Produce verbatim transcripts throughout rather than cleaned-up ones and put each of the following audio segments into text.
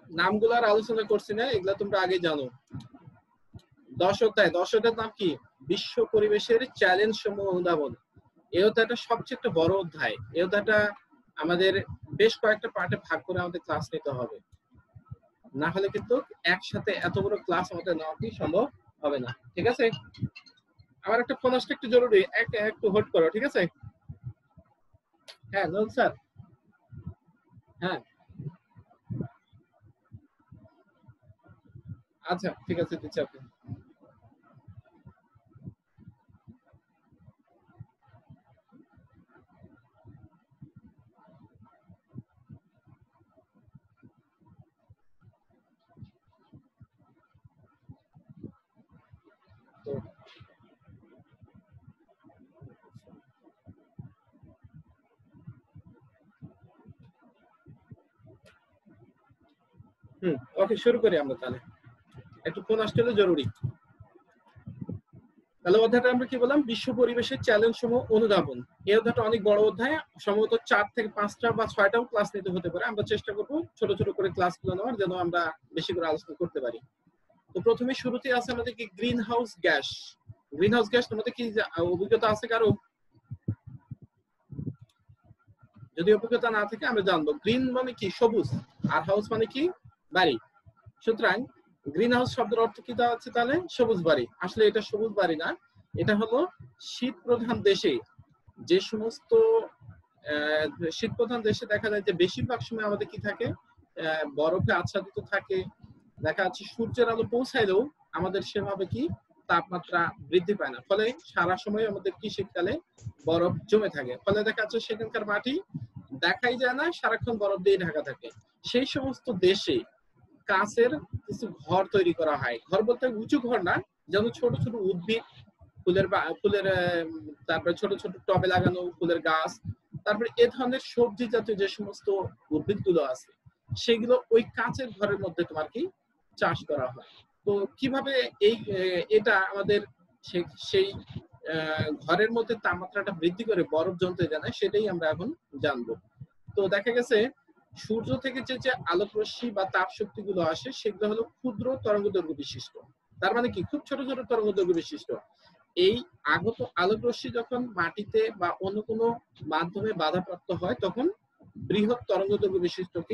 নামগুলার আলোচনা করছি না, এগুলা তোমরা আগে জানো। দশ অধ্যায়, দশ অধ্যায়ের নাম কি? বিশ্ব পরিবেশের চ্যালেঞ্জ সমূহ অনুধাবন। এই অধ্যায়টা সবচেয়ে একটা বড় অধ্যায়। এই অধ্যায়টা আমাদের বেশ কয়েকটা পার্টে ভাগ করে আমাদের ক্লাস নিতে হবে, না হলে কিন্তু একসাথে এত বড় ক্লাস আমাদের নেওয়া কি সম্ভব হবে না। ঠিক আছে, আমার একটা ফোন আসতে একটু জরুরি, একটু হোল্ড করো, ঠিক আছে? হ্যাঁ নল স্যার, হ্যাঁ আচ্ছা ঠিক আছে, দিচ্ছি আপনি। তো হুম ওকে, শুরু করি আমরা তাহলে। একটু ফোন আসতে হলে জরুরি। তাহলে অধ্যায়টা আমরা কি বললাম? বিশ্ব পরিবেশের চ্যালেঞ্জ সমূহ অনুধাবন। এই অধ্যায়টা অনেক বড় অধ্যায়, সম্ভবত চার থেকে পাঁচটা বা ছয়টাও ক্লাস নিতে হতে পারে। আমরা চেষ্টা করবো ছোট ছোট করে ক্লাসগুলো নেওয়ার, যেন আমরা বেশি করে আলোচনা করতে পারি। তো প্রথমে শুরুতে আছে আমাদের কি greenhouse gas. Greenhouse gas তোমাদের কি অভিজ্ঞতা আছে কারো? যদি অভিজ্ঞতা না থাকে আমরা জানবো। গ্রিন মানে কি? সবুজ, আর হাউস মানে কি? বাড়ি। সুতরাং গ্রিন হাউস শব্দের অর্থ কি আছে তাহলে? সবুজ বাড়ি। আসলে এটা সবুজ বাড়ি না, এটা হলো শীত প্রধান দেশে যে সমস্ত শীত প্রধান দেশে দেখা যায় যে বেশিরভাগ সময় আমাদের কি থাকে, বরফে আচ্ছাদিত থাকে। দেখা যাচ্ছে সূর্যের আলো পৌঁছাইলেও আমাদের সেভাবে কি তাপমাত্রা বৃদ্ধি পায় না, ফলে সারা সময় আমাদের কি শীতকালে বরফ জমে থাকে। ফলে দেখা যাচ্ছে সেখানকার মাটি দেখাই যায় না, সারাক্ষণ বরফ দিয়ে ঢাকা থাকে। সেই সমস্ত দেশে কাঁচের কিছু ঘর তৈরি করা হয়। ঘর বলতে উঁচু ঘর না, যেমন ছোট ছোট উদ্ভিদ, ফুলের ফুলের তারপরে ছোট ছোট টবে লাগানো ফুলের গাছ, তারপরে এ ধরনের সবজি জাতীয় যে সমস্ত উদ্ভিদ গুলো আছে, সেগুলো ওই কাঁচের ঘরের মধ্যে তোমার কি চাষ করা হয়। তো কিভাবে এই এটা আমাদের সেই ঘরের মধ্যে তাপমাত্রাটা বৃদ্ধি করে বরফ জমতে জানায়, সেটাই আমরা এখন জানবো। তো দেখা গেছে সূর্য থেকে যে যে আলোক রশ্মি বা তাপ শক্তি গুলো আসে, সেগুলো হলো ক্ষুদ্র তরঙ্গ দৈর্ঘ্য বিশিষ্ট। তার মানে কি? খুব ছোট ছোট তরঙ্গ দৈর্ঘ্য বিশিষ্ট। এই আগত আলোক রশ্মি যখন মাটিতে বা অন্য কোনো মাধ্যমে বাধাপ্রাপ্ত হয়, তখন বৃহৎ তরঙ্গ দৈর্ঘ্য বিশিষ্ট কি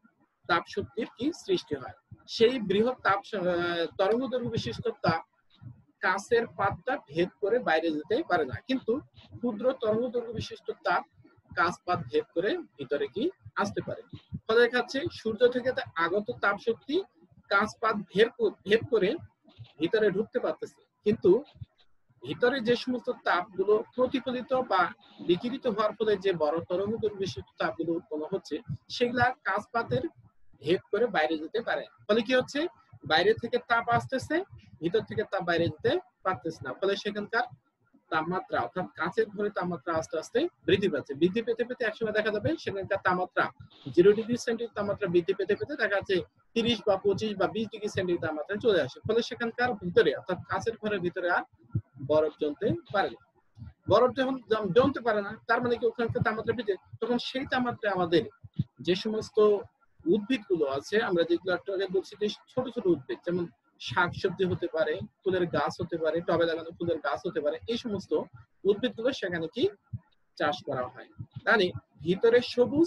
তাপ শক্তির কি সৃষ্টি হয়। সেই বৃহৎ তাপ তরঙ্গ দৈর্ঘ্য বিশিষ্ট তাপ কাঁচের পাতটা ভেদ করে বাইরে যেতে পারে না, কিন্তু ক্ষুদ্র তরঙ্গ দৈর্ঘ্য বিশিষ্ট তাপ কাঁচ পাত ভেদ করে ভিতরে কি আসতে পারে। ফলে দেখা যাচ্ছে সূর্য থেকে আগত তাপ শক্তি কাঁচ পাত ভেদ করে ভিতরে ঢুকতে পারতেছে, কিন্তু ভিতরে যে সমস্ত তাপগুলো প্রতিফলিত বা বিকিরিত হওয়ার ফলে যে বড় তরঙ্গ দৈর্ঘ্য বিশিষ্ট তাপগুলো উৎপন্ন হচ্ছে, সেগুলা কাঁচ পাতের ভেদ করে বাইরে যেতে পারে। ফলে কি হচ্ছে? বাইরে থেকে তাপ আসতেছে, ভিতর থেকে তাপ বাইরে যেতে পারতেছে না। ফলে সেখানকার তাপমাত্রা অর্থাৎ কাঁচের ঘরে তাপমাত্রা আস্তে আস্তে বৃদ্ধি পাচ্ছে। বৃদ্ধি পেতে পেতে একসময় দেখা যাবে সেখানকার তাপমাত্রা জিরো ডিগ্রি সেন্টিগ্রেড তাপমাত্রা বৃদ্ধি পেতে পেতে দেখা যাচ্ছে তিরিশ বা পঁচিশ বা বিশ ডিগ্রি সেন্টিগ্রেড তাপমাত্রা চলে আসে। ফলে সেখানকার ভিতরে অর্থাৎ কাঁচের ঘরের ভিতরে আর বরফ জমতে পারে না। বরফ যখন জমতে পারে না, তার মানে কি ওখানকার তাপমাত্রা বৃদ্ধি, তখন সেই তাপমাত্রা আমাদের যে সমস্ত উদ্ভিদ গুলো আছে, আমরা যেগুলো বলছি যে ছোট ছোট উদ্ভিদ, যেমন শাকসবজি হতে পারে, ফুলের গাছ হতে পারে, টবে লাগানো ফুলের গাছ হতে পারে, এই সমস্ত উদ্ভিদ গুলো সেখানে কি চাষ করা হয়। মানে ভিতরে সবুজ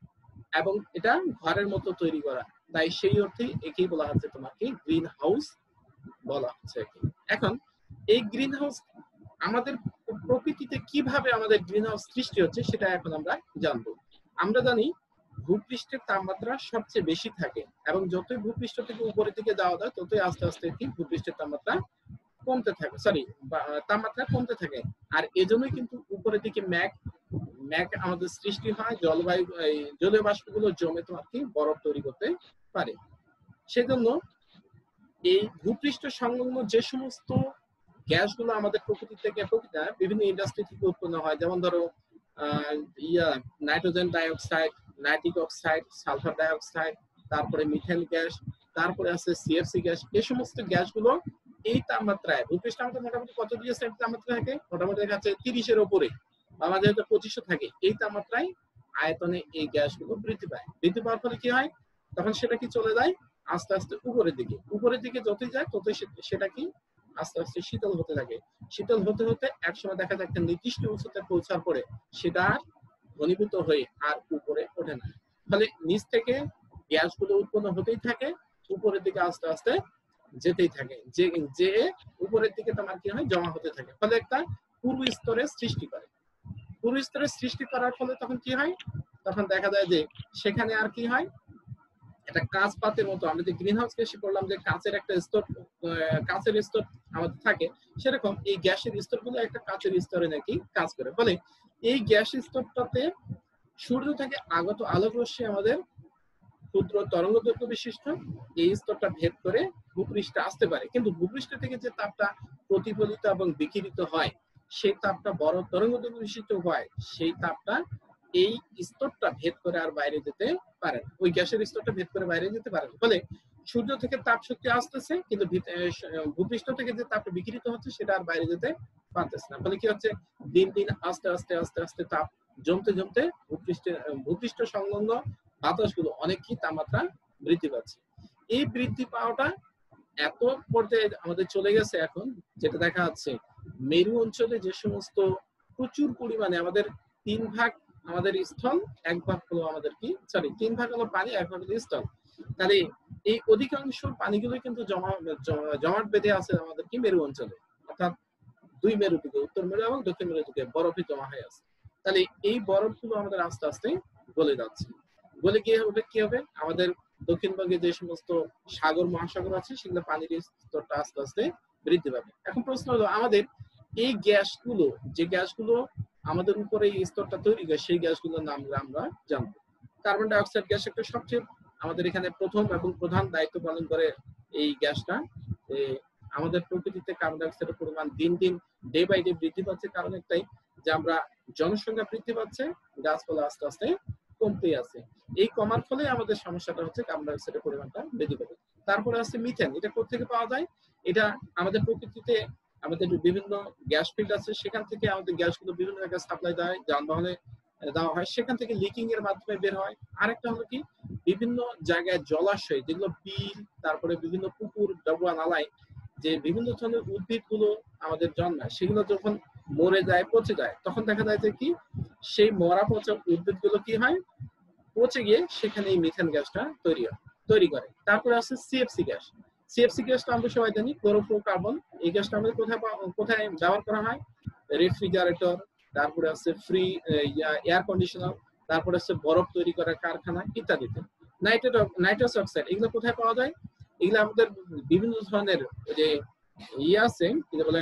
এবং এটা ঘরের মতো তৈরি করা, তাই সেই অর্থে একেই বলা হচ্ছে তোমাকে গ্রিন হাউস বলা হচ্ছে। এখন এই গ্রিন হাউস আমাদের প্রকৃতিতে কিভাবে আমাদের গ্রিন হাউস সৃষ্টি হচ্ছে সেটা এখন আমরা জানবো। আমরা জানি ভূপৃষ্ঠের তাপমাত্রা সবচেয়ে বেশি থাকে, এবং যতই ভূপৃষ্ঠ থেকে উপরের দিকে যাওয়া যায় ততই আস্তে আস্তে কি ভূপৃষ্ঠের তাপমাত্রা কমতে থাকে, সরি তাপমাত্রা কমতে থাকে। আর এজন্যই কিন্তু উপরের দিকে মেঘ মেঘ আমাদের সৃষ্টি হয়, জলবায়ু জলীয় বাষ্পগুলো জমে তোমার কি বরফ তৈরি করতে পারে। সেজন্য এই ভূপৃষ্ঠ সংলগ্ন যে সমস্ত গ্যাসগুলো আমাদের প্রকৃতি থেকে বিভিন্ন ইন্ডাস্ট্রি থেকে উৎপন্ন হয়, যেমন ধরো ইয়া nitrogen dioxide, nitric oxide, sulphur dioxide, তারপরে মিথেন গ্যাস, তারপরে আছে সিএফসি গ্যাস। এই সমস্ত গ্যাসগুলো এই তাপমাত্রায় ভূপৃষ্ঠ আমাদের মোটামুটি কত ডিগ্রি সেন্টিগ্রেড তাপমাত্রা থাকে? মোটামুটি দেখা যাচ্ছে তিরিশের উপরে, আমাদের পঁচিশশো থাকে। এই তাপমাত্রায় আয়তনে এই গ্যাসগুলো বৃদ্ধি পায়। বৃদ্ধি পাওয়ার ফলে কি হয়? তখন সেটা কি চলে যায় আস্তে আস্তে উপরের দিকে। উপরের দিকে যতই যায় ততই সেটা কি আস্তে আস্তে শীতল হতে থাকে। শীতল হতে হতে একসময় দেখা যায় একটা নির্দিষ্ট উচ্চতায় পৌঁছার পরে সেটা আর ঘনীভূত হয়ে আর উপরে ওঠে না। ফলে নিচ থেকে গ্যাসগুলো উৎপন্ন হতেই থাকে, উপরের দিকে আস্তে আস্তে যেতেই থাকে, যে যে উপরের দিকে তোমার কি হয় জমা হতে থাকে, ফলে একটা পূর্ব স্তরের সৃষ্টি করে। পূর্ব স্তরের সৃষ্টি করার ফলে তখন কি হয়, তখন দেখা যায় যে সেখানে আর কি হয়, একটা কাঁচ পাতের মতো, আমরা যে গ্রিন হাউস গ্যাসে করলাম যে কাঁচের একটা স্তর, কাঁচের স্তর আমাদের থাকে, সেরকম এই গ্যাসের স্তরগুলো একটা কাঁচের স্তরে নাকি কাজ করে। ফলে এই গ্যাস স্তরটাতে সূর্য থেকে আগত আলোক রশ্মি আমাদের ক্ষুদ্র তরঙ্গ দৈর্ঘ্য বিশিষ্ট এই স্তরটা ভেদ করে ভূপৃষ্ঠে আসতে পারে, কিন্তু ভূপৃষ্ঠ থেকে যে তাপটা প্রতিফলিত এবং বিকিরিত হয় সেই তাপটা বড় তরঙ্গ দৈর্ঘ্য বিশিষ্ট হয়, সেই তাপটা এই স্তরটা ভেদ করে আর বাইরে যেতে পারে না, ওই গ্যাসের স্তরটা ভেদ করে বাইরে যেতে পারে না। ফলে সূর্য থেকে তাপ শক্তি আসতেছে, কিন্তু ভূপৃষ্ঠ থেকে যে তাপটা বিকিরিত হচ্ছে সেটা আর বাইরে যেতে পারতেছে না। ফলে কি হচ্ছে, দিন দিন আস্তে আস্তে আস্তে আস্তে তাপ জমতে জমতে ভূপৃষ্ঠে ভূপৃষ্ঠ সংলগ্ন বাতাসগুলো অনেক কি তাপমাত্রা বৃদ্ধি পাচ্ছে। এই বৃদ্ধি পাওয়াটা এত পর্যায়ে আমাদের চলে গেছে এখন, যেটা দেখা যাচ্ছে মেরু অঞ্চলে যে সমস্ত প্রচুর পরিমাণে আমাদের তিন ভাগ আমাদের স্থল, এক ভাগ হলো আমাদের কি সরি তিন ভাগ হলো পানি, এক ভাগ হলো স্থল। তাহলে এই অধিকাংশ পানিগুলো কিন্তু জমা জমাট বেঁধে আছে আমাদের কি মেরু অঞ্চলে, অর্থাৎ দুই মেরু দিকে, উত্তর মেরু এবং দক্ষিণ মেরু দিকে বরফে জমা হয়ে আছে। তাহলে এই বরফগুলো আমাদের আস্তে আস্তে গলে যাচ্ছে। গলে গিয়ে হবে কি হবে, আমাদের দক্ষিণবঙ্গে যে সমস্ত সাগর মহাসাগর আছে সেগুলো পানির স্তরটা আস্তে আস্তে বৃদ্ধি পাবে। এখন প্রশ্ন হলো, আমাদের এই গ্যাসগুলো, যে গ্যাসগুলো আমাদের উপরে এই স্তরটা তৈরি করে, সেই গ্যাসগুলোর নাম আমরা জানবো। কার্বন ডাই অক্সাইড গ্যাস একটা সবচেয়ে আমাদের এখানে প্রথম এবং প্রধান দায়িত্ব পালন করে এই গ্যাসটা। আমাদের প্রকৃতিতে কার্বন ডাই অক্সাইডের পরিমাণ দিন দিন ডে বাই ডে বৃদ্ধি পাচ্ছে, কারণ একটাই যে আমরা জনসংখ্যা বৃদ্ধি পাচ্ছে, গাছপালা আস্তে আস্তে কমতে আছে। এই কমার ফলে আমাদের সমস্যাটা হচ্ছে কার্বন ডাই অক্সাইডের পরিমাণটা বৃদ্ধি পাবে। তারপরে আছে মিথেন। এটা কোথেকে পাওয়া যায়? এটা আমাদের প্রকৃতিতে আমাদের বিভিন্ন গ্যাস ফিল্ড আছে, সেখান থেকে আমাদের গ্যাসগুলো বিভিন্ন জায়গায় সাপ্লাই দেয়, যানবাহনে দেওয়া হয়, সেখান থেকে লিকিং এর মাধ্যমে বের হয়। আরেকটা হলো কি, বিভিন্ন জায়গায় জলাশয়, যেগুলো বিল, তারপরে বিভিন্ন পুকুর, ডবরা, নালায় যে বিভিন্ন ধরনের উদ্ভিদ গুলো আমাদের জন্মায়, সেগুলো যখন মরে যায়, পচে যায়, তখন দেখা যায় যে কি সেই মরা পচা উদ্ভিদ গুলো কি হয়, পচে গিয়ে সেখানে এই মিথেন গ্যাসটা তৈরি হয় তৈরি করে। তারপরে আছে সিএফসি গ্যাস। সিএফসি গ্যাসটা আমরা সবাই জানি ক্লোরোফ্লোরোকার্বন। এই গ্যাসটা আমাদের কোথায় কোথায় ব্যবহার করা হয়? রেফ্রিজারেটর, তারপরে আছে ফ্রি এয়ার কন্ডিশনার, তারপরে আছে বরফ তৈরি করার কারখানা ইত্যাদিতে। নাইট্রেট নাইট্রাস অক্সাইড এগুলো কোথায় পাওয়া যায়? এগুলো আমাদের বিভিন্ন ধরনের যে ইয়ে আছে, কি বলে,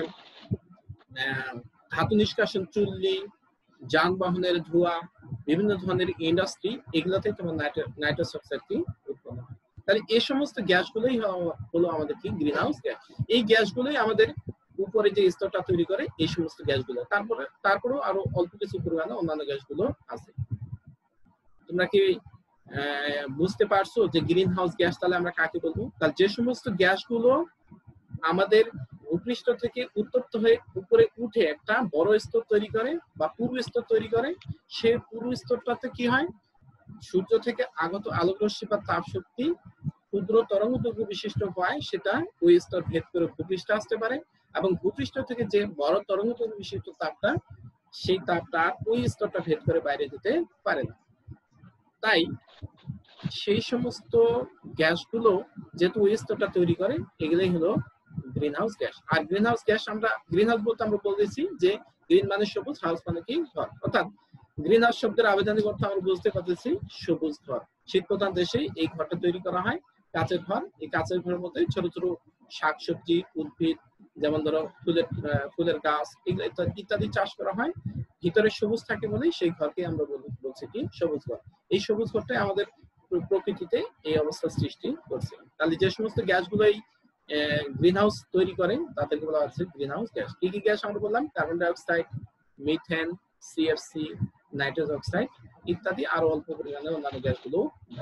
ধাতু নিষ্কাশন চুল্লি, যানবাহনের ধোঁয়া, বিভিন্ন ধরনের ইন্ডাস্ট্রি, এগুলোতে তোমার নাইট্রাস অক্সাইড কি উৎপন্ন হয়। তাহলে এই সমস্ত গ্যাসগুলোই হলো আমাদের কি গ্রিন হাউস গ্যাস। এই গ্যাসগুলোই আমাদের উপরে যে স্তরটা তৈরি করে, এই সমস্ত গ্যাসগুলো। তারপরে তারপরেও আরো অল্প কিছু পরিমাণে অন্যান্য গ্যাসগুলো আছে। তোমরা কি বুঝতে পারছো যে গ্রিন হাউস গ্যাস তাহলে আমরা কাকে বলবো? তাহলে যে সমস্ত গ্যাসগুলো আমাদের ভূপৃষ্ঠ থেকে উত্তপ্ত হয়ে উপরে উঠে একটা বড় স্তর তৈরি করে বা পূর্ব স্তর তৈরি করে, সেই পূর্ব স্তরটাতে কি হয়, সূর্য থেকে আগত আলোক রশ্মি বা তাপ শক্তি ক্ষুদ্র তরঙ্গ দৈর্ঘ্য বিশিষ্ট হয়, সেটা ওই স্তর ভেদ করে ভূপৃষ্ঠে আসতে পারে, এবং ভূপৃষ্ঠ থেকে যে বড় তরঙ্গ দৈর্ঘ্য বিশিষ্ট তাপটা, সেই তাপটা ওই স্তরটা ভেদ করে বাইরে যেতে পারে না। তাই সেই সমস্ত গ্যাসগুলো যেহেতু ওই স্তরটা তৈরি করে, এগুলোই হলো গ্রিন হাউস গ্যাস। আর গ্রিন হাউস গ্যাস আমরা গ্রিন হাউস বলতে আমরা বলেছি যে গ্রিন মানে সবুজ, হাউস মানে কি ঘর, অর্থাৎ গ্রিন হাউস শব্দের আবেদনিক অর্থ আমরা বুঝতে পারতেছি সবুজ ঘর। শীত প্রধান দেশে এই ঘরটা তৈরি করা হয়, কাঁচের ঘর। এই কাঁচের ঘরের মধ্যে ছোট ছোট শাকসবজি, উদ্ভিদ, যেমন ধরো ফুলের ফুলের গাছ, এগুলো ইত্যাদি চাষ করা হয়। ভিতরে সবুজ থাকে বলেই সেই ঘরকে আমরা বলছি কি সবুজ ঘর। এই সবুজ ঘরটাই আমাদের প্রকৃতিতে এই অবস্থা সৃষ্টি করছে। তাহলে যে সমস্ত গ্যাসগুলোই গ্রিন হাউস তৈরি করে তাদেরকে বলা হচ্ছে গ্রিন হাউস গ্যাস। কি কি গ্যাস আমরা বললাম? Carbon dioxide, methane, CFC, nitrous oxide ইত্যাদি, আরো অল্প পরিমাণে অন্যান্য গ্যাসগুলো।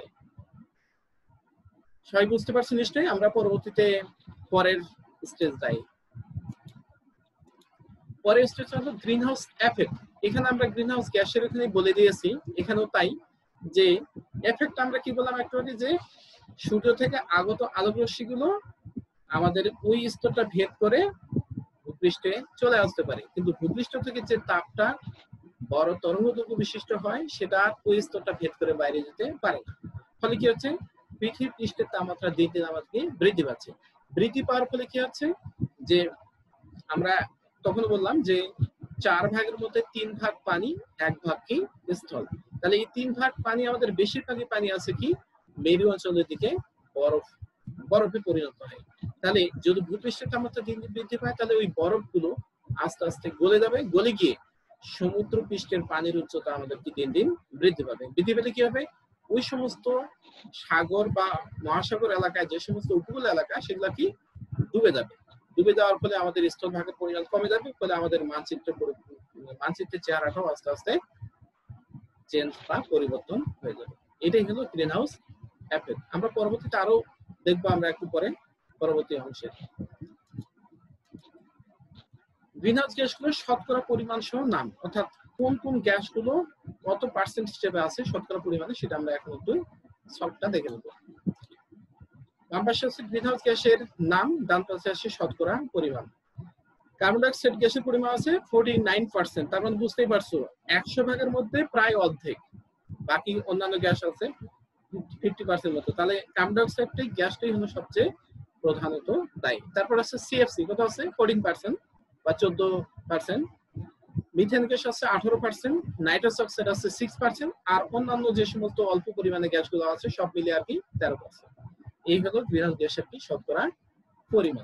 সবাই বুঝতে পারছি নিশ্চয়ই? আমরা পরবর্তীতে পরের স্টেজ যাই। পরের স্টেজ হলো গ্রিন হাউস এফেক্ট। এখানে আমরা গ্রিন হাউস গ্যাসের এখানে বলে দিয়েছি, এখানেও তাই যে এফেক্ট আমরা কি বললাম একটু আগে, যে সূর্য থেকে আগত আলোক রশ্মিগুলো আমাদের ওই স্তরটা ভেদ করে ভূপৃষ্ঠে চলে আসতে পারে, কিন্তু ভূপৃষ্ঠ থেকে যে তাপটা বড় তরঙ্গদৈর্ঘ্য বিশিষ্ট হয় সেটা ওই স্তরটা ভেদ করে বাইরে যেতে পারে না। ফলে কি হচ্ছে, পৃথিবী পৃষ্ঠের তাপমাত্রা দিন দিন আমাদেরকে বৃদ্ধি পাচ্ছে। বৃদ্ধি পাওয়ার ফলে কি হচ্ছে, যে আমরা তখন বললাম যে চার ভাগের মধ্যে তিন ভাগ পানি, এক ভাগ কি স্থল। তাহলে এই তিন ভাগ পানি আমাদের বেশিরভাগই পানি আছে কি মেরু অঞ্চলের দিকে বরফ বরফে পরিণত হয়। তাহলে যদি ভূপৃষ্ঠের তাপমাত্রা দিন দিন বৃদ্ধি পায় তাহলে ওই বরফগুলো আস্তে আস্তে গলে যাবে, গলে গিয়ে সমুদ্র পৃষ্ঠের পানির উচ্চতা আমাদের কি দিন দিন বৃদ্ধি পাবে। বৃদ্ধি পেলে কি হবে, ওই সমস্ত সাগর বা মহাসাগর এলাকায় যে সমস্ত উপকূল এলাকা সেগুলা কি ডুবে যাবে। ডুবে যাওয়ার ফলে আমাদের স্থলভাগের পরিমাণ কমে যাবে, ফলে আমাদের মানচিত্র মানচিত্রের চেহারাটাও আস্তে আস্তে চেঞ্জ বা পরিবর্তন হয়ে যাবে। এটাই হলো গ্রিন হাউস এফেক্ট। আমরা পরবর্তীতে আরো দেখবো আমরা একটু পরে পরবর্তী অংশে। গ্রিন হাউস গ্যাসগুলোর শতকরা পরিমাণ সহ নাম, অর্থাৎ কোন কোন গ্যাসগুলো কত পার্সেন্ট হিসেবে আছে শতকরা পরিমাণে, সেটা আমরা এখন একটু সবটা দেখে নেব। বাম পাশে আছে গ্রিন হাউস গ্যাসের নাম, ডান পাশে আছে শতকরা পরিমাণ। কার্বন ডাইঅক্সাইড গ্যাসের পরিমাণ আছে ফর্টি নাইন পার্সেন্ট, তার মানে বুঝতেই পারছো একশো ভাগের মধ্যে প্রায় অর্ধেক, বাকি অন্যান্য গ্যাস আছে ফিফটি পার্সেন্ট মতো। তাহলে কার্বন ডাইঅক্সাইড গ্যাসটাই হলো সবচেয়ে প্রধানত দায়ী। তারপর আছে সিএফসি, কত আছে ফোরটিন পার্সেন্ট বা চোদ্দ পার্সেন্ট। মিথেন গ্যাস আছে আঠারো পার্সেন্ট, নাইট্রাস অক্সাইড আছে সিক্স পার্সেন্ট, আর অন্যান্য যে সমস্ত অল্প পরিমাণে গ্যাসগুলো আছে সব মিলিয়ে আর কি তেরো পার্সেন্ট। এই হলো গ্রিন হাউস গ্যাসের কি শতকরা পরিমাণ।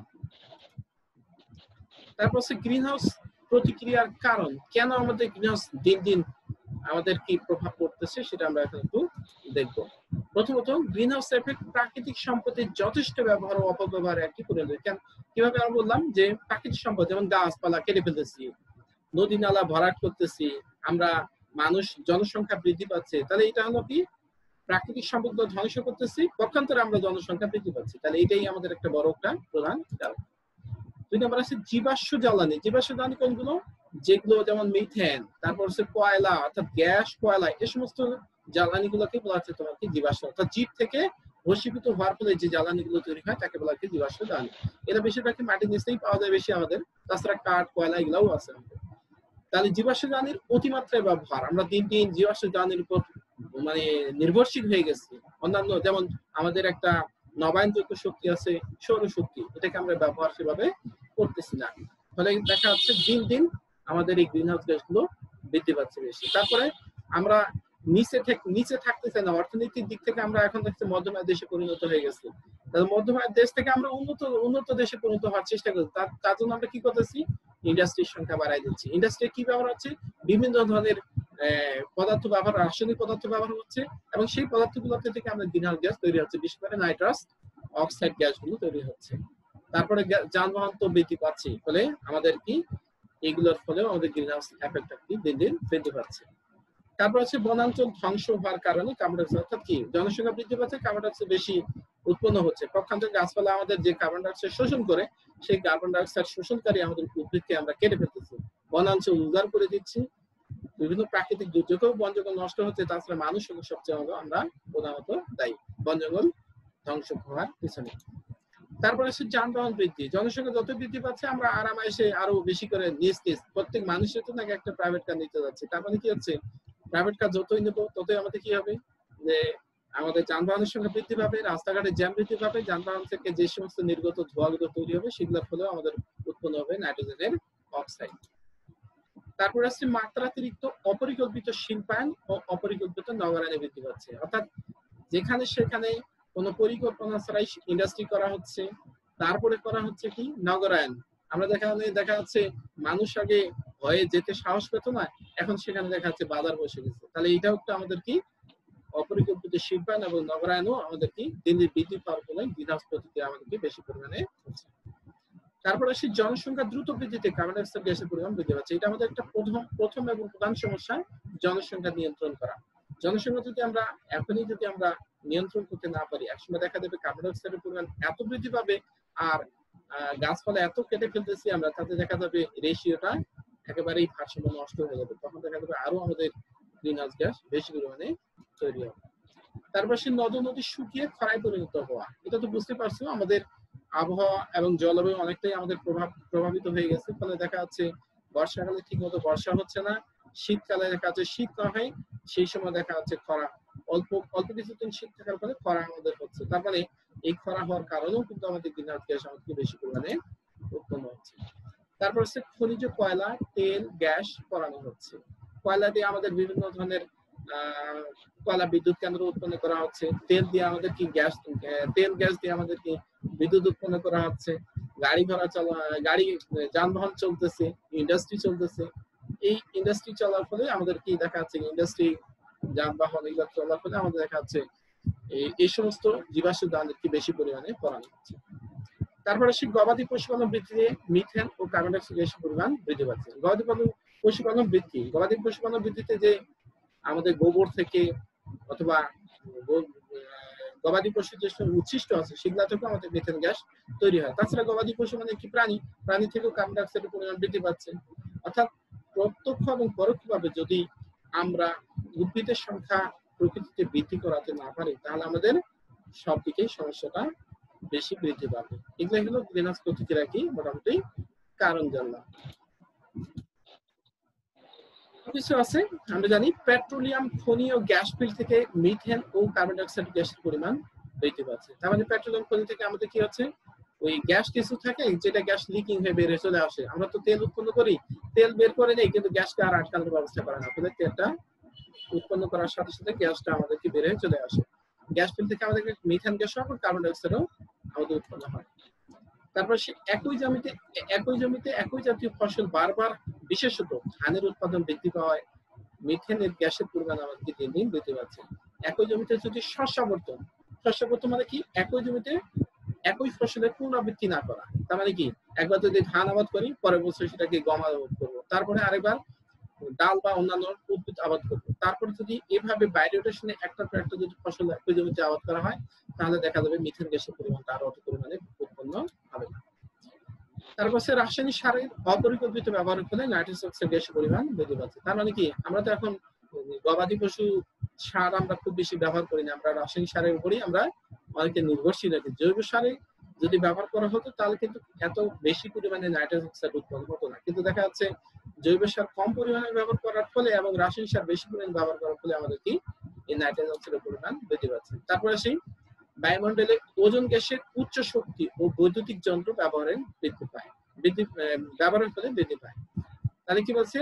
তারপর হচ্ছে গ্রিন হাউস প্রতিক্রিয়ার কারণ, কেন আমাদের গ্রিন হাউস দিন দিন আমাদের কি প্রভাব পড়তেছে সেটা আমরা এখন একটু দেখবো। প্রথমত, গ্রিন হাউস এফেক্ট প্রাকৃতিক সম্পদের যথেষ্ট ব্যবহার ও অপব্যবহার একটি পরিণতি। কিভাবে আমরা বললাম যে প্রাকৃতিক সম্পদ যেমন গাছপালা কেটে ফেলতেছি, নদী নালা ভরাট করতেছি, আমরা মানুষ জনসংখ্যা বৃদ্ধি পাচ্ছে, তাহলে এটা হলো কি প্রাকৃতিক সম্পদ ধ্বংস করতেছি, পক্ষান্তরে আমরা জনসংখ্যা বৃদ্ধি পাচ্ছি। তাহলে এটাই আমাদের একটা বড় একটা প্রধান কারণ। দুই নম্বর আছে জীবাশ্ম জ্বালানি। জীবাশ্ম জ্বালানি কোনগুলো, যেগুলো যেমন মিথেন, তারপর হচ্ছে কয়লা অর্থাৎ গ্যাস, কয়লা, এই সমস্ত জ্বালানি গুলোকে বলা হচ্ছে তোমার কি জীবাশ্ম, অর্থাৎ জীব থেকে ভস্মীভূত হওয়ার ফলে যে জ্বালানি গুলো তৈরি হয় তাকে বলা হয় জীবাশ্ম জ্বালানি। এটা বেশিরভাগই মাটির নিচেই পাওয়া যায় বেশি আমাদের, তাছাড়া কাঠ, কয়লা এগুলাও আছে আমাদের। তাহলে জীবাশ্ম জ্বালানির অতিমাত্রায় ব্যবহার, আমরা দিন দিন জীবাশ্ম জ্বালানির উপর মানে নির্ভরশীল হয়ে গেছি। অন্যান্য যেমন আমাদের একটা নবায়নযোগ্য শক্তি আছে সৌরশক্তি, এটাকে আমরা ব্যবহার সেভাবে করতেছি না, ফলে দেখা যাচ্ছে দিন দিন আমাদের এই গ্রিন হাউস গ্যাসগুলো বৃদ্ধি পাচ্ছে বেশি। তারপরে আমরা নিচে থেকে নিচে থাকতেছে না, অর্থনৈতিক দিক থেকে আমরা এখন দেখছি মধ্যমায় দেশে পরিণত হয়ে গেছি। তাহলে মধ্যমায় দেশ থেকে আমরা উন্নত উন্নত দেশে পরিণত হওয়ার চেষ্টা করছি, তার জন্য আমরা কি করতেছি, ইন্ডাস্ট্রির সংখ্যা বাড়াই দিচ্ছি। ইন্ডাস্ট্রি কি ব্যবহার হচ্ছে, বিভিন্ন ধরনের পদার্থ ব্যবহার, রাসায়নিক পদার্থ ব্যবহার হচ্ছে, এবং সেই পদার্থগুলো থেকে আমাদের গ্রিন হাউস গ্যাস তৈরি হচ্ছে, বিশেষ করে নাইট্রাস অক্সাইড গ্যাসগুলো তৈরি হচ্ছে। তারপরে যানবাহন তো বৃদ্ধি পাচ্ছে, ফলে আমাদের কি এগুলোর ফলে আমাদের গ্রিন হাউস এফেক্ট কি দিন দিন বৃদ্ধি পাচ্ছে। তারপর হচ্ছে বনাঞ্চল ধ্বংস হওয়ার কারণে কার্বন ডাইঅক্সাইড, অর্থাৎ কি জনসংখ্যা বৃদ্ধি পাচ্ছে, কার্বন ডাইঅক্সাইড বেশি উৎপন্ন হচ্ছে। পক্ষান্তরে গাছপালা আমাদের যে কার্বন ডাইঅক্সাইড শোষণ করে, সেই কার্বন ডাইঅক্সাইড শোষণকারী আমাদের উদ্ভিদকে আমরা কেটে ফেলতেছি, বনাঞ্চল উজাড় করে দিচ্ছি, বিভিন্ন প্রাকৃতিক দুর্যোগেও বন জঙ্গল নষ্ট হচ্ছে। তাছাড়া মানুষ সবচেয়ে আমরা প্রধানত দায়ী বন জঙ্গল ধ্বংস হওয়ার পিছনে। তারপরে হচ্ছে যানবাহন বৃদ্ধি, জনসংখ্যা যত বৃদ্ধি পাচ্ছে আমরা আরামাইসে আরো বেশি করে নিজ নিজ প্রত্যেক মানুষের তো নাকি একটা প্রাইভেট কার নিতে যাচ্ছে। তার মানে কি হচ্ছে, প্রাইভেট কার যতই নেবো ততই আমাদের কি হবে, যে আমাদের যানবাহনের সংখ্যা বৃদ্ধি পাবে, রাস্তাঘাটে জ্যাম বৃদ্ধি পাবে, যানবাহন থেকে যে সমস্ত নির্গত ধোঁয়াগুলো তৈরি হবে সেগুলোর ফলেও আমাদের উৎপন্ন হবে নাইট্রোজেনের অক্সাইড। তারপরে হচ্ছে মাত্রাতিরিক্ত অপরিকল্পিত শিল্পায়ন ও অপরিকল্পিত নগরায়নে বৃদ্ধি পাচ্ছে, অর্থাৎ যেখানে সেখানে কোনো পরিকল্পনা ছাড়াই ইন্ডাস্ট্রি করা হচ্ছে, তারপরে করা হচ্ছে কি নগরায়ন। আমরা দেখা দেখা যাচ্ছে মানুষ আগে ভয়ে যেতে সাহস পেত না, এখন সেখানে দেখা যাচ্ছে বাজার বসে গেছে। তাহলে এটাও একটা আমাদের কি অপরিকল্পিত শিল্পায়ন এবং নগরায়নও আমাদের কি দিন দিন বৃদ্ধি পাওয়ার ফলে গ্রিন হাউস প্রতিক্রিয়া আমাদেরকে বেশি পরিমাণে হচ্ছে। তারপরে সেই জনসংখ্যা দ্রুত বৃদ্ধিতে কার্বন ডাইঅক্সাইড গ্যাসের পরিমাণ বৃদ্ধি পাচ্ছে। এটা আমাদের একটা প্রথম প্রথম এবং প্রধান সমস্যা, জনসংখ্যা নিয়ন্ত্রণ করা। জনসংখ্যা যদি আমরা এখনই যদি আমরা নিয়ন্ত্রণ করতে না পারি, একসময় দেখা যাবে কার্বন ডাইঅক্সাইডের পরিমাণ এত বৃদ্ধি পাবে, আর গাছপালা এত কেটে ফেলতেছি আমরা, তাতে দেখা যাবে রেশিওটা একেবারেই ভারসাম্য নষ্ট হয়ে যাবে। তখন দেখা যাবে আরো আমাদের গ্রিন হাউস গ্যাস বেশি পরিমাণে তৈরি হবে। তারপর সে নদ নদী শুকিয়ে খরায় পরিণত হওয়া, এটা তো বুঝতে পারছো আমাদের আবহাওয়া এবং জলবায়ু অনেকটাই আমাদের প্রভাব প্রভাবিত হয়ে গেছে। ফলে দেখা যাচ্ছে বর্ষাকালে ঠিক মতো বর্ষা হচ্ছে না, শীতকালে দেখা যাচ্ছে শীত না হয়, সেই সময় দেখা যাচ্ছে খরা, অল্প অল্প কিছুদিন শীত থাকার ফলে খরা আমাদের হচ্ছে। তার মানে এই খরা হওয়ার কারণেও কিন্তু আমাদের গ্রিনহাউস গ্যাস আমাদের বেশি পরিমাণে উৎপন্ন হচ্ছে। তারপর হচ্ছে খনিজ কয়লা, তেল, গ্যাস পড়ানো হচ্ছে। কয়লা দিয়ে আমাদের বিভিন্ন ধরনের আহ কয়লা বিদ্যুৎ কেন্দ্র উৎপন্ন করা হচ্ছে, তেল দিয়ে আমাদের কি গ্যাস, তেল গ্যাস দিয়ে আমাদের কি বিদ্যুৎ উৎপন্ন করা হচ্ছে, গাড়ি ঘোড়া চলা, গাড়ি যানবাহন চলতেছে, ইন্ডাস্ট্রি চলতেছে। এই ইন্ডাস্ট্রি চলার ফলে আমাদের কি দেখা যাচ্ছে, ইন্ডাস্ট্রি যানবাহন এগুলো চলার ফলে আমাদের দেখা যাচ্ছে এই সমস্ত জীবাশ্ম জ্বালানি কি বেশি পরিমাণে পড়ানো হচ্ছে। তারপরে সেই গবাদি পশুপালন বৃদ্ধিতে মিথেন ও কার্বন ডাই অক্সাইড গ্যাসের পরিমাণ বৃদ্ধি পাচ্ছে। গবাদি পশুপালন বৃদ্ধি, গবাদি পশুপালন বৃদ্ধিতে যে আমাদের গোবর থেকে অথবা গবাদি পশুর যে উচ্ছিষ্ট আছে সেগুলা থেকে আমাদের মিথেন গ্যাস তৈরি হয়। তাছাড়া গবাদি পশু মানে কি প্রাণী, প্রাণী থেকেও কার্বন ডাই অক্সাইডের পরিমাণ বৃদ্ধি পাচ্ছে। অর্থাৎ প্রত্যক্ষ এবং পরোক্ষভাবে যদি আমরা উদ্ভিদের সংখ্যা প্রকৃতিতে বৃদ্ধি করাতে না পারি তাহলে আমাদের সব দিকেই সমস্যাটা বেশি বৃদ্ধি পাবে। এগুলো হলো গ্রিনহাউস প্রতিক্রিয়া কি মোটামুটি কারণ জানলাম। কিছু আছে আমরা জানি পেট্রোলিয়াম খনি ও গ্যাস ফিল্ড থেকে মিথেন ও কার্বন ডাই অক্সাইড গ্যাসের পরিমাণ বৃদ্ধি পাচ্ছে। তার মানে পেট্রোলিয়াম খনি থেকে আমাদের কি হচ্ছে, ওই গ্যাস কিছু থাকে যেটা গ্যাস লিকিং হয়ে বের হয়ে চলে আসে। আমরা তো তেল উৎপন্ন করি, তেল বের করে নেই কিন্তু গ্যাসকে আর আটকানোর ব্যবস্থা করে না, ফলে তেলটা উৎপন্ন করার সাথে সাথে গ্যাসটা আমাদেরকে বের হয়ে চলে আসে। গ্যাস ফিল্ড থেকে আমাদের মিথেন গ্যাস এবং কার্বন ডাই অক্সাইডও আমাদের উৎপন্ন হয়। তারপর সে একই জমিতে একই জমিতে একই জাতীয় ফসল বারবার, বিশেষত ধানের উৎপাদন বৃদ্ধি পাওয়ায় মিথেনের গ্যাসের পরিমাণ আমাদের দিন দিন বৃদ্ধি পাচ্ছে। একই জমিতে যদি শস্যাবর্তন, শস্যাবর্তন মানে কি, একই জমিতে একই ফসলের পুনরাবৃত্তি না করা। তার মানে কি, একবার যদি ধান আবাদ করি পরের বছর সেটাকে গম আবাদ করবো, তারপরে আরেকবার ডাল বা অন্যান্য উদ্ভিদ আবাদ করবো, তারপরে যদি এভাবে বায়োরোটেশনে একটার পর একটা যদি ফসল একই জমিতে আবাদ করা হয় তাহলে দেখা যাবে মিথেন গ্যাসের পরিমাণটা আরো অত পরিমাণে উৎপন্ন হবে না। তারপর সে রাসায়নিক সারের অপরিকল্পিত ব্যবহারের ফলে নাইট্রাস অক্সাইড গ্যাসের পরিমাণ বৃদ্ধি পাচ্ছে। তার মানে কি, আমরা তো এখন গবাদি পশু সার আমরা খুব বেশি ব্যবহার করি না, আমরা রাসায়নিক সারের উপরেই আমরা অনেকে নির্ভরশীল রাখি। জৈব সারে যদি ব্যবহার করা হতো তাহলে কিন্তু এত বেশি পরিমাণে নাইট্রাস অক্সাইড উৎপন্ন হতো না। কিন্তু দেখা যাচ্ছে জৈব সার কম পরিমাণে ব্যবহার করার ফলে এবং রাসায়নিক সার বেশি পরিমাণে ব্যবহার করার ফলে আমাদের কি এই নাইট্রাস অক্সাইডের পরিমাণ বৃদ্ধি পাচ্ছে। তারপরে সেই বায়ুমণ্ডলে ওজোন গ্যাসের উচ্চ শক্তি ও বৈদ্যুতিক যন্ত্র ব্যবহারের বৃদ্ধি পায় বৃদ্ধি ব্যবহারের ফলে বৃদ্ধি পায়। তাহলে কি বলছে,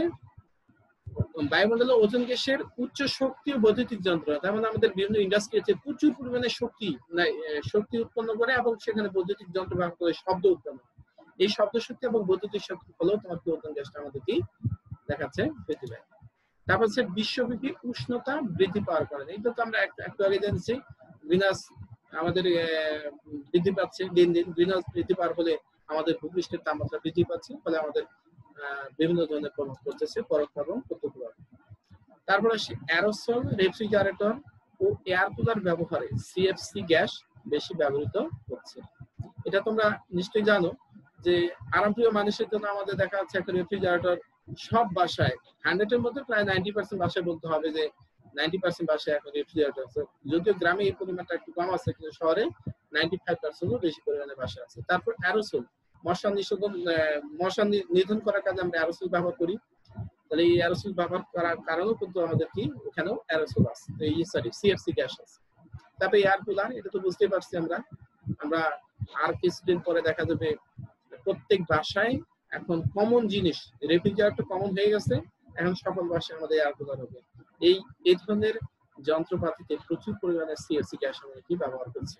বায়ুমণ্ডলে ওজোন গ্যাসের উচ্চ শক্তি ও বৈদ্যুতিক যন্ত্র, তার মানে আমাদের বিভিন্ন ইন্ডাস্ট্রিতে প্রচুর পরিমাণে শক্তি শক্তি উৎপন্ন করে এবং সেখানে বৈদ্যুতিক যন্ত্র ব্যবহার করে শব্দ উৎপন্ন। এই শব্দ শক্তি এবং বৈদ্যুতিক শক্তির ফলেও তোমার ওজোন গ্যাসটা আমাদের কি দেখাচ্ছে বৃদ্ধি পায়। তারপর হচ্ছে বিশ্বব্যাপী উষ্ণতা বৃদ্ধি পাওয়ার কারণে, এটা তো আমরা একটু আগে জানছি, গ্রিনহাউস আমাদের বৃদ্ধি পাচ্ছে দিন দিন। গ্রিনহাউস বৃদ্ধি পাওয়ার ফলে আমাদের ভূপৃষ্ঠের তাপমাত্রা বৃদ্ধি পাচ্ছে, ফলে আমাদের বিভিন্ন ধরনের প্রভাব পড়তেছে পরোক্ষ এবং প্রত্যক্ষভাবে। তারপর আসে অ্যারোসল, রেফ্রিজারেটর ও এয়ার কুলার ব্যবহারে সিএফসি গ্যাস বেশি ব্যবহৃত হচ্ছে। এটা তোমরা নিশ্চয়ই জানো যে আরামপ্রিয় মানুষের জন্য আমাদের দেখা যাচ্ছে একটা রেফ্রিজারেটর সব বাসায়, হান্ড্রেডের মধ্যে প্রায় নাইনটি পার্সেন্ট বাসায় বলতে হবে যে নাইনটি পার্সেন্ট বাসায় এখন রেফ্রিজারেটর আছে। যদিও গ্রামে এই পরিমাণটা একটু কম আছে, কিন্তু শহরে নাইনটি ফাইভ পার্সেন্টও বেশি পরিমাণে বাসা আছে। তারপর অ্যারোসল, মশা নিষেধন, মশা নিধন করার কাজে আমরা অ্যারোসল ব্যবহার করি। তাহলে এই অ্যারোসল ব্যবহার করার কারণেও কিন্তু আমাদের কি ওখানেও অ্যারোসল আছে, এই সরি সিএফসি গ্যাস আছে। তারপরে এয়ার কুলার, এটা তো বুঝতেই পারছি আমরা আমরা আর কিছুদিন পরে দেখা যাবে প্রত্যেক বাসায় এখন কমন জিনিস, রেফ্রিজারেটর কমন হয়ে গেছে, এখন সকল বাসায় আমাদের এয়ার কুলার হবে। এই এই ধরনের যন্ত্রপাতিতে প্রচুর পরিমাণে সিএফসি গ্যাস আমরা কি ব্যবহার করছি।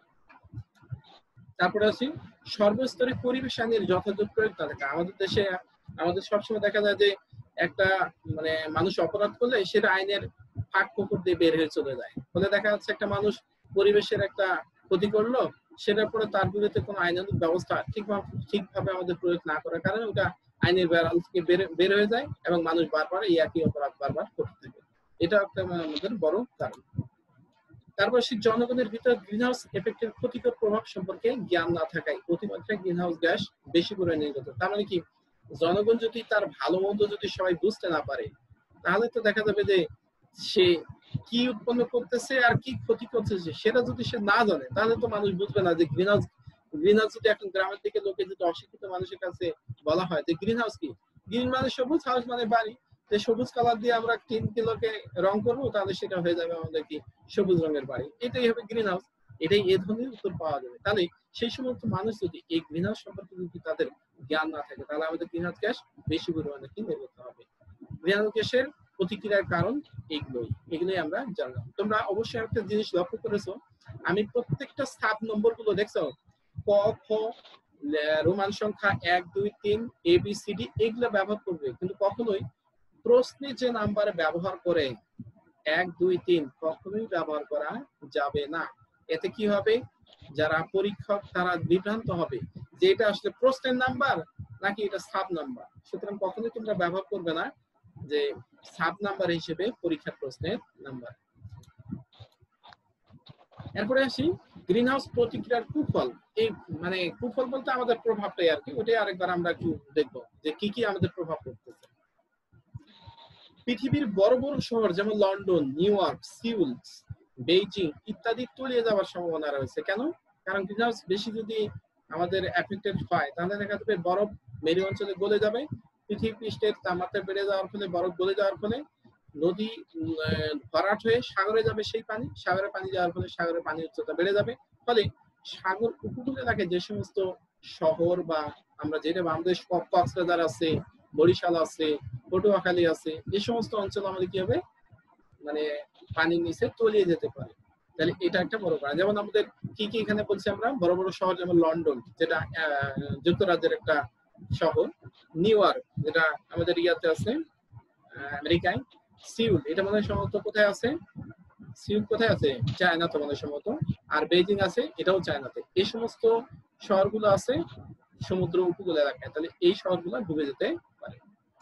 তারপরে আসি সর্বস্তরে পরিবেশ আইনের যথাযথ প্রয়োগ তালিকা। আমাদের দেশে আমাদের সবসময় দেখা যায় যে একটা মানে মানুষ অপরাধ করলে সেটা আইনের ফাঁক ফোকর দিয়ে বের হয়ে চলে যায়। ফলে দেখা যাচ্ছে একটা মানুষ পরিবেশের একটা ক্ষতি করলো, সেটার পরে তার বিরুদ্ধে কোনো আইনানুগ ব্যবস্থা ঠিকভাবে ঠিকভাবে আমাদের প্রয়োগ না করার কারণে ওটা আইনের বেড়াল থেকে বের হয়ে যায় এবং মানুষ বারবার এই একই অপরাধ বারবার করতে থাকে। এটা একটা আমাদের বড় কারণ। তারপর সেই জনগণের ভিতর গ্রিনহাউস এফেক্টের ক্ষতিকর প্রভাব সম্পর্কে জ্ঞান না থাকায় অতিমাত্রায় গ্রিনহাউস গ্যাস বেশি করে নির্গত। তার মানে কি, জনগণ যদি তার ভালো মন্দ যদি সবাই বুঝতে না পারে তাহলে তো দেখা যাবে যে সে কি উৎপন্ন করতেছে আর কি ক্ষতি করতেছে সেটা যদি সে না জানে তাহলে তো মানুষ বুঝবে না যে গ্রিন হাউস গ্রিন হাউস যদি এখন গ্রামের দিকে লোকে যদি অশিক্ষিত মানুষের কাছে বলা হয় যে গ্রিন হাউস কি, গ্রিন মানে সবুজ, হাউস মানে বাড়ি, যে সবুজ কালার দিয়ে আমরা তিন কিলোকে রং করবো তাহলে সেটা হয়ে যাবে আমাদের কি সবুজ রঙের বাড়ি, এটাই হবে গ্রিন হাউস। এটাই এ ধরনের উত্তর পাওয়া যাবে। তাহলে সেই সমস্ত মানুষ যদি এই গ্রিন হাউস সম্পর্কে যদি তাদের জ্ঞান না থাকে তাহলে আমাদের গ্রিন হাউস গ্যাস বেশি পরিমাণে কি বের করতে হবে। গ্রিন হাউস গ্যাসের প্রতিক্রিয়ার কারণ এগুলোই এগুলোই আমরা জানলাম। তোমরা অবশ্যই একটা জিনিস লক্ষ্য করেছো, আমি প্রত্যেকটা সাব নম্বর গুলো দেখছো ক খ রোমান সংখ্যা এক দুই তিন এ বি সি ডি এগুলো ব্যবহার করবে, কিন্তু কখনোই প্রশ্নে যে নাম্বার ব্যবহার করে এক দুই তিন কখনোই ব্যবহার করা যাবে না। এতে কি হবে, যারা পরীক্ষক তারা বিভ্রান্ত হবে যে এটা আসলে প্রশ্নের নাম্বার নাকি এটা সাব নাম্বার। সুতরাং কখনোই তোমরা ব্যবহার করবে না যে সাব নাম্বার হিসেবে পরীক্ষার প্রশ্নের নাম্বার। এরপরে আসি গ্রিন হাউস প্রতিক্রিয়ার কুফল। এই মানে কুফল বলতে আমাদের প্রভাবটাই আর কি, ওটাই আরেকবার আমরা একটু দেখবো যে কি কি আমাদের প্রভাব পড়তেছে। পৃথিবীর বড় বড় শহর যেমন London, new York, Seoul, Beijing ইত্যাদি তলিয়ে যাওয়ার সম্ভাবনা রয়েছে। কেন? কারণ গ্রিন হাউস বেশি যদি আমাদের এফেক্টেড হয় তাহলে দেখা যাবে বরফ মেরু অঞ্চলে গলে যাবে, পৃথিবী পৃষ্ঠের তাপমাত্রা বেড়ে যাওয়ার ফলে বরফ গলে যাওয়ার ফলে নদী ভরাট হয়ে সাগরে যাবে, সেই পানি সাগরে পানি যাওয়ার ফলে সাগরের পানির উচ্চতা বেড়ে যাবে, ফলে সাগর উপকূল এলাকায় যে সমস্ত শহর বা আমরা যেটা আমাদের কক্সবাজার আছে, বরিশাল আছে, পটুয়াখালী আছে, এই সমস্ত অঞ্চল আমাদের কি হবে মানে পানির নিচে তলিয়ে যেতে পারে। তাহলে এটা একটা বড় কারণ। যেমন আমাদের কি কি এখানে বলছি আমরা, বড় বড় শহর যেমন লন্ডন যেটা যুক্তরাজ্যের একটা শহর, নিউ ইয়র্ক যেটা আমাদের ইয়াতে আছে আমেরিকায়, সিউল এটা মনে হয় সম্ভবত কোথায় আছে, সিউল কোথায় আছে চায়না তো মনে হয় সম্ভবত, আর বেইজিং আছে এটাও চায়নাতে। এই সমস্ত শহরগুলো আছে সমুদ্র উপকূল এলাকায়, তাহলে এই শহরগুলো ডুবে যেতে পারে।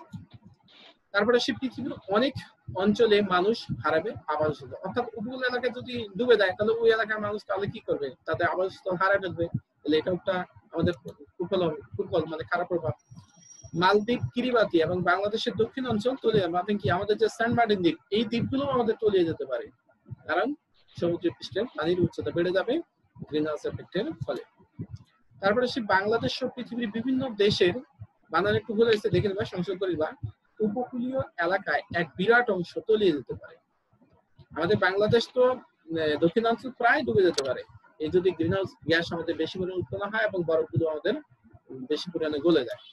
তারপরে সে পৃথিবীর অনেক অঞ্চলে মানুষ হারাবে আবাসস্থল, অর্থাৎ উপকূল এলাকায় যদি ডুবে যায় তাহলে ওই এলাকার মানুষ তাহলে কি করবে, তাদের আবাসস্থল হারায় ফেলবে। তাহলে এটা একটা আমাদের কুফল কুফল মানে খারাপ প্রভাব। মালদ্বীপ, কিরিবাতি এবং বাংলাদেশের দক্ষিণ অঞ্চল তলিয়ে মানে কি আমাদের যে সেন্ট মার্টিন দ্বীপ এই দ্বীপগুলো আমাদের তলিয়ে যেতে পারে, কারণ সমুদ্র পৃষ্ঠের পানির উচ্চতা বেড়ে যাবে গ্রিন হাউস এফেক্টের ফলে। তারপরে সে বাংলাদেশ ও পৃথিবীর বিভিন্ন দেশের বানান একটু ভুলে এসে দেখে নেবা সংশোধন করিবা, উপকূলীয় এলাকায় এক বিরাট অংশ তলিয়ে যেতে পারে। আমাদের বাংলাদেশ তো দক্ষিণাঞ্চল প্রায় ডুবে যেতে পারে এই যদি গ্রিন হাউস গ্যাস আমাদের বেশি পরিমাণে উৎপন্ন হয় এবং বরফগুলো আমাদের বেশি পরিমাণে গলে যায়।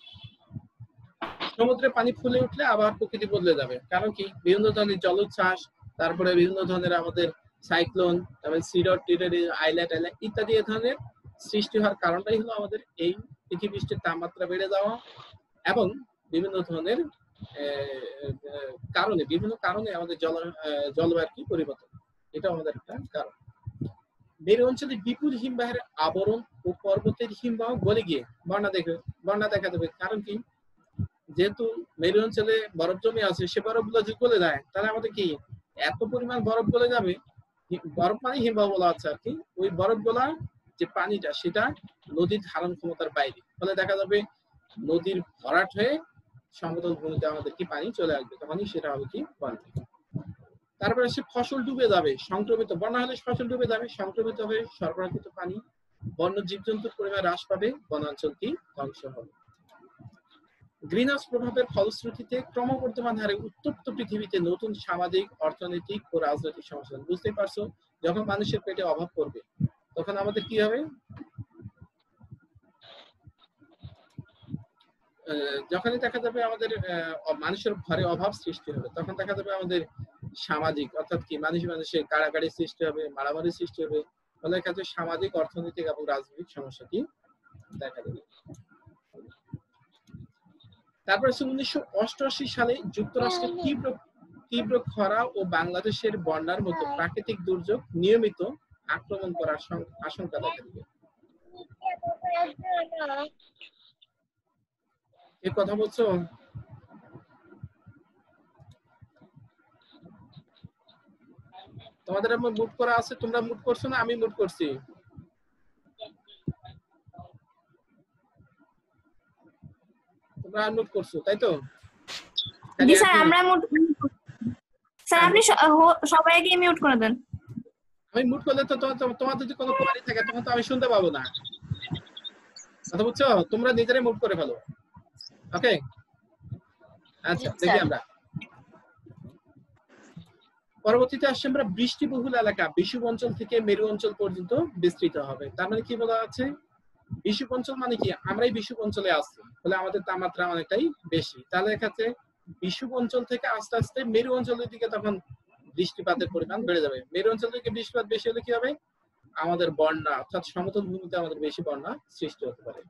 সমুদ্রে পানি ফুলে উঠলে আবার প্রকৃতি বদলে যাবে, কারণ কি বিভিন্ন ধরনের জলোচ্ছ্বাস, তারপরে বিভিন্ন ধরনের আমাদের সাইক্লোন, তারপরে সিডর টিডর আইল্যান্ড আইল্যান্ড ইত্যাদি এ ধরনের সৃষ্টি হওয়ার কারণটাই হলো আমাদের এই পৃথিবী পৃষ্ঠের তাপমাত্রা বেড়ে যাওয়া এবং বিভিন্ন ধরনের কারণে বিভিন্ন কারণে আমাদের জল জলবায়ুর কি পরিবর্তন, এটা আমাদের একটা কারণ। মেরু অঞ্চলে বিপুল হিমবাহের আবরণ ও পর্বতের হিমবাহ গলে গিয়ে বন্যা দেখে বন্যা দেখা দেবে, কারণ কি যেহেতু মেরু অঞ্চলে বরফ জমে আছে সে বরফ গুলো যদি গলে যায় তাহলে আমাদের কি এত পরিমাণ বরফ গলে যাবে, বরফ মানে হিমবাহ বলা আছে আর কি, ওই বরফ গোলা যে পানিটা সেটা নদীর ধারণ ক্ষমতার বাইরে, ফলে দেখা যাবে নদীর ভরাট হয়ে সমতল ভূমিতে আমাদের কি পানি চলে আসবে, তখনই সেটা হবে কি বন্যা। তারপরে সে ফসল ডুবে যাবে, সংক্রমিত বন্যা হলে ফসল ডুবে যাবে, সংক্রমিত হবে সরবরাহকৃত পানি, বন্য জীবজন্তুর পরিমাণ হ্রাস পাবে, বনাঞ্চল কি ধ্বংস হবে। গ্রিন হাউস প্রভাবের ফলশ্রুতিতে ক্রমবর্ধমান হারে উত্তপ্ত পৃথিবীতে নতুন সামাজিক, অর্থনৈতিক ও রাজনৈতিক সমস্যা, বুঝতেই পারছো যখন মানুষের পেটে অভাব পড়বে তখন আমাদের কি হবে, যখনই দেখা যাবে আমাদের মানুষের ঘরে অভাব সৃষ্টি হবে তখন দেখা যাবে আমাদের সামাজিক অর্থাৎ কি মানুষ মানুষের কাড়াকাড়ি সৃষ্টি হবে, মারামারি সৃষ্টি হবে, ফলে ক্ষেত্রে সামাজিক, অর্থনৈতিক এবং রাজনৈতিক সমস্যা কি দেখা দেবে। তারপরে উনিশশো অষ্টআশি সালে যুক্তরাষ্ট্রের তীব্র তীব্র খরা ও বাংলাদেশের বন্যার মতো প্রাকৃতিক দুর্যোগ নিয়মিত আক্রমণ করার আশঙ্কা দেখা দিবে। এই কথা বলছো? তোমাদের আমার মুট করা আছে, তোমরা মুট করছো না আমি মুট করছি? তোমরা আনমিউট করছো তাই তো? জি স্যার আমরা মুট স্যার আপনি সবাইকে মিউট করে দেন। আমি মিউট করলে তো তোমার যদি কোনো কোয়ারি থাকে তখন তো আমি শুনতে পাবো না, কথা বুঝছো? তোমরা নিজেরাই মিউট করে ফেলো। ওকে, আচ্ছা দেখি আমরা পরবর্তীতে আসছে আমরা বৃষ্টিবহুল এলাকা বিষুব অঞ্চল থেকে মেরু অঞ্চল পর্যন্ত বিস্তৃত হবে। তার মানে কি বলা আছে? বিষুব অঞ্চল মানে কি আমরাই বিষুব অঞ্চলে আছি, ফলে আমাদের তাপমাত্রা অনেকটাই বেশি। তাহলে এক্ষেত্রে বিষুব অঞ্চল থেকে আস্তে আস্তে মেরু অঞ্চলের দিকে তখন বৃষ্টিপাতের পরিমাণ বেড়ে যাবে। মেরু অঞ্চল থেকে বৃষ্টিপাত বেশি হলে কি হবে? আমাদের বন্যা অর্থাৎ সমতল ভূমিতে আমাদের বেশি বন্যা সৃষ্টি হতে পারে।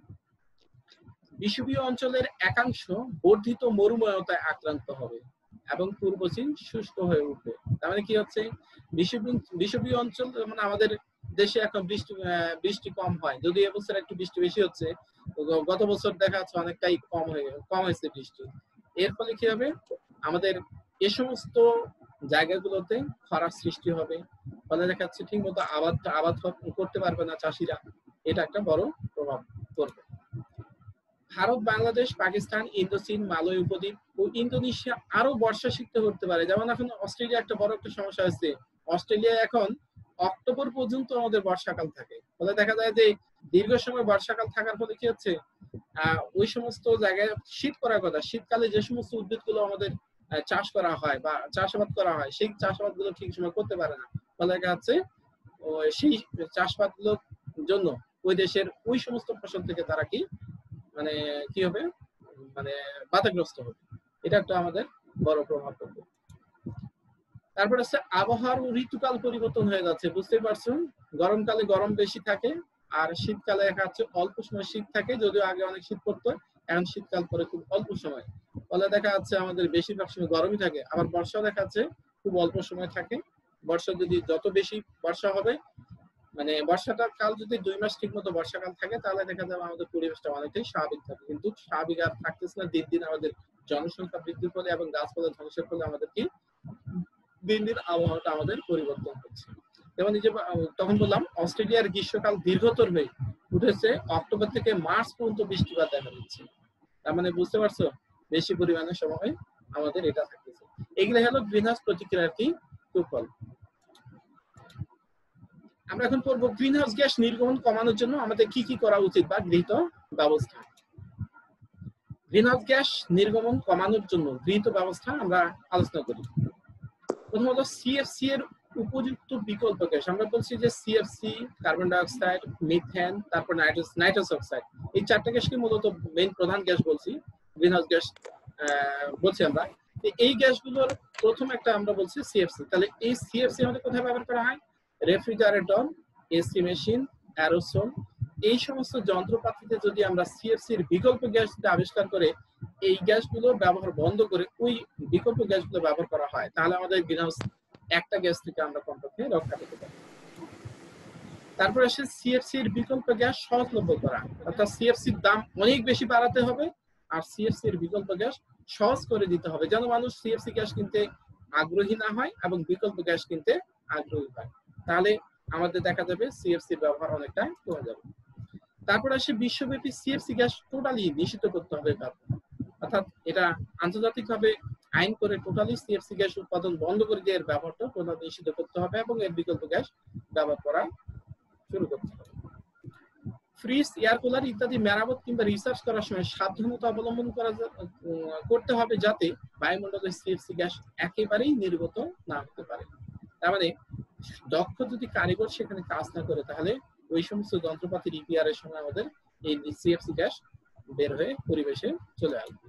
বিষুবীয় অঞ্চলের একাংশ বর্ধিত মরুময়তায় আক্রান্ত হবে এবং পূর্ব চীন শুষ্ক হয়ে উঠবে। তার মানে কি হচ্ছে? বিষুবীয় অঞ্চল মানে আমাদের দেশে এখন বৃষ্টি বৃষ্টি কম হয়, যদি এবছর একটু বৃষ্টি বেশি হচ্ছে, গত বছর দেখা যাচ্ছে অনেকটাই কম হয়ে কম হয়েছে বৃষ্টি। এর ফলে কি হবে? আমাদের এ সমস্ত জায়গাগুলোতে খরার সৃষ্টি হবে, ফলে দেখা যাচ্ছে ঠিক মতো আবাদ আবাদ করতে পারবে না চাষিরা। এটা একটা বড় প্রভাব পড়বে। ভারত, বাংলাদেশ, পাকিস্তান, ইন্দোচীন, মালয় উপদ্বীপ ও ইন্দোনেশিয়া আরো বর্ষা শিখতে করতে পারে। যেমন এখন অস্ট্রেলিয়া একটা বড় একটা সমস্যা হয়েছে, অস্ট্রেলিয়া এখন অক্টোবর পর্যন্ত আমাদের বর্ষাকাল থাকে, ফলে দেখা যায় যে দীর্ঘ সময় বর্ষাকাল থাকার ফলে কি হচ্ছে? আহ ওই সমস্ত জায়গায় শীত করার কথা, শীতকালে যে সমস্ত উদ্ভিদ গুলো আমাদের চাষ করা হয় বা চাষাবাদ করা হয়, সেই চাষাবাদ গুলো ঠিক সময় করতে পারে না, ফলে দেখা যাচ্ছে সেই চাষাবাদ গুলোর জন্য ওই দেশের ওই সমস্ত ফসল থেকে তারা কি মানে কি হবে? মানে বাধাগ্রস্ত হবে। এটা একটা আমাদের বড় প্রভাব পড়বে। তারপর হচ্ছে আবহাওয়ার ঋতুকাল পরিবর্তন হয়ে যাচ্ছে, বুঝতেই পারছেন? গরমকালে গরম বেশি থাকে আর শীতকালে দেখা যাচ্ছে অল্প সময় শীত থাকে, যদিও আগে অনেক শীত পড়তো, এখন শীতকাল পরে খুব অল্প সময়, ফলে দেখা যাচ্ছে আমাদের বেশিরভাগ সময় গরমই থাকে। আবার বর্ষা দেখা যাচ্ছে খুব অল্প সময় থাকে। বর্ষা যদি যত বেশি বর্ষা হবে, মানে বর্ষাটা কাল যদি দুই মাস ঠিক মতো বর্ষাকাল থাকে, তাহলে দেখা যাবে আমাদের পরিবেশটা অনেকটাই স্বাভাবিক থাকে। কিন্তু স্বাভাবিক আর থাকতেছে না, দিন দিন আমাদের জনসংখ্যা বৃদ্ধির ফলে এবং গাছপালা ধ্বংসের ফলে আমাদের কি দিন দিন আবহাওয়াটা আমাদের পরিবর্তন হচ্ছে। যেমন এই যে তখন বললাম অস্ট্রেলিয়ার গ্রীষ্মকাল দীর্ঘতর হয়ে উঠেছে, অক্টোবর থেকে মার্চ পর্যন্ত বৃষ্টিপাত দেখা যাচ্ছে। তার মানে বুঝতে পারছো বেশি পরিমাণে সময় আমাদের এটা থাকতেছে। এগুলো হলো গ্রিনহাউস প্রতিক্রিয়ার কি সুফল। আমরা এখন পড়বো গ্রিনহাউস গ্যাস নির্গমন কমানোর জন্য আমাদের কি কি করা উচিত বা গৃহীত ব্যবস্থা। গ্রিনহাউস গ্যাস নির্গমন কমানোর জন্য গৃহীত ব্যবস্থা আমরা আলোচনা করি। প্রথমত সিএফসি এর উপযুক্ত বিকল্প গ্যাস। আমরা বলছি যে CFC, carbon dioxide, methane, তারপর নাইট্রাস নাইট্রাস অক্সাইড, এই চারটা গ্যাসকে মূলত মেইন প্রধান গ্যাস বলছি, গ্রিনহাউস গ্যাস বলছি আমরা। এই গ্যাসগুলোর প্রথম একটা আমরা বলছি সিএফসি। তাহলে এই সিএফসি আমাদের কোথায় ব্যবহার করা হয়? রেফ্রিজারেটর, এসি মেশিন, অ্যারোসোল, এই সমস্ত যন্ত্রপাতিতে যদি আমরা সিএফসি এর বিকল্প গ্যাস আবিষ্কার করে এই গ্যাসগুলো ব্যবহার বন্ধ করে ওই বিকল্প গ্যাসগুলো ব্যবহার করা হয়, তাহলে আমাদের গ্রিনহাউস একটা গ্যাস থেকে আমরা কমপক্ষে রক্ষা পেতে পারি। তারপর আসে সিএফসি এর বিকল্প গ্যাস সহজলভ্য করা, অর্থাৎ সিএফসি এর দাম অনেক বেশি বাড়াতে হবে আর সিএফসি এর বিকল্প গ্যাস সহজ করে দিতে হবে, যেন মানুষ সিএফসি গ্যাস কিনতে আগ্রহী না হয় এবং বিকল্প গ্যাস কিনতে আগ্রহী হয়। তাহলে আমাদের দেখা যাবে সিএফসি এর ব্যবহার অনেকটা কমে যাবে। তারপর আসে বিশ্বব্যাপী সিএফসি গ্যাস টোটালি নিষিদ্ধ করতে হবে, অর্থাৎ এটা আন্তর্জাতিকভাবে আইন করে টোটালি সিএফসি গ্যাস উৎপাদন বন্ধ করে দিয়ে এর ব্যবহারটা টোটালি নিষিদ্ধ করতে হবে এবং এর বিকল্প গ্যাস ব্যবহার করা শুরু করতে হবে। ফ্রিজ, এয়ার কুলার ইত্যাদি মেরামত কিংবা রিসার্চ করার সময় সাবধানতা অবলম্বন করা করতে হবে, যাতে বায়ুমণ্ডলের সিএফসি গ্যাস একেবারেই নির্গত না হতে পারে। তার মানে দক্ষ যদি কারিগর সেখানে কাজ না করে, তাহলে ওই সমস্ত যন্ত্রপাতি রিপেয়ারের সময় আমাদের এই সিএফসি গ্যাস বের হয়ে পরিবেশে চলে আসবে।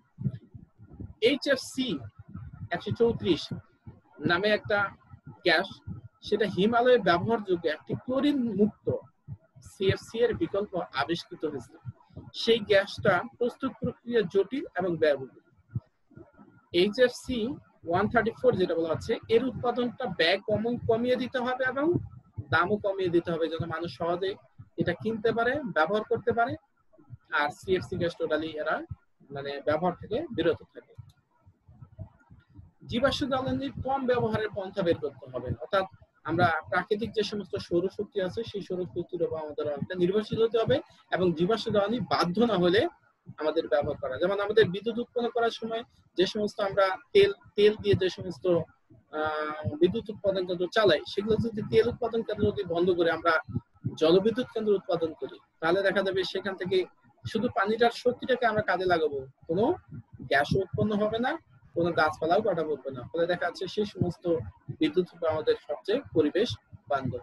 এইচএফসি একশো চৌত্রিশ নামে একটা গ্যাস, সেটা হিমালয়ে ব্যবহারযোগ্য একটি ক্লোরিন মুক্ত সিএফসি এর বিকল্প আবিষ্কৃত হয়েছে। সেই গ্যাসটা প্রস্তুত প্রক্রিয়া জটিল এবং ব্যয়বহুল। এইচএফসি একশো চৌত্রিশ যেটা বলা হচ্ছে, এর উৎপাদনটা ব্যয় কম কমিয়ে দিতে হবে এবং দামও কমিয়ে দিতে হবে, যেন মানুষ সহজে এটা কিনতে পারে, ব্যবহার করতে পারে আর সিএফসি গ্যাস টোটালি এরা মানে ব্যবহার থেকে বিরত থাকে। জীবাশ্ম জ্বালানির কম ব্যবহারের পন্থা বের করতে হবে, অর্থাৎ আমরা প্রাকৃতিক যে সমস্ত সৌরশক্তি আছে সেই সৌরশক্তির উপর আমাদের অনেকটা নির্ভরশীল হতে হবে এবং জীবাশ্ম জ্বালানি বাধ্য না হলে আমাদের ব্যবহার করা। যেমন আমাদের বিদ্যুৎ উৎপন্ন করার সময় যে সমস্ত আমরা তেল তেল দিয়ে যে সমস্ত বিদ্যুৎ উৎপাদন কেন্দ্র চালাই, সেগুলো যদি তেল উৎপাদন কেন্দ্র যদি বন্ধ করে আমরা জলবিদ্যুৎ কেন্দ্র উৎপাদন করি, তাহলে দেখা যাবে সেখান থেকে শুধু পানিটার শক্তিটাকে আমরা কাজে লাগাবো, কোনো গ্যাস উৎপন্ন হবে না, কোনো গাছপালাও কাটা পড়বে না। ফলে দেখা যাচ্ছে সেই সমস্ত বিদ্যুৎ আমাদের সবচেয়ে পরিবেশ বান্ধব।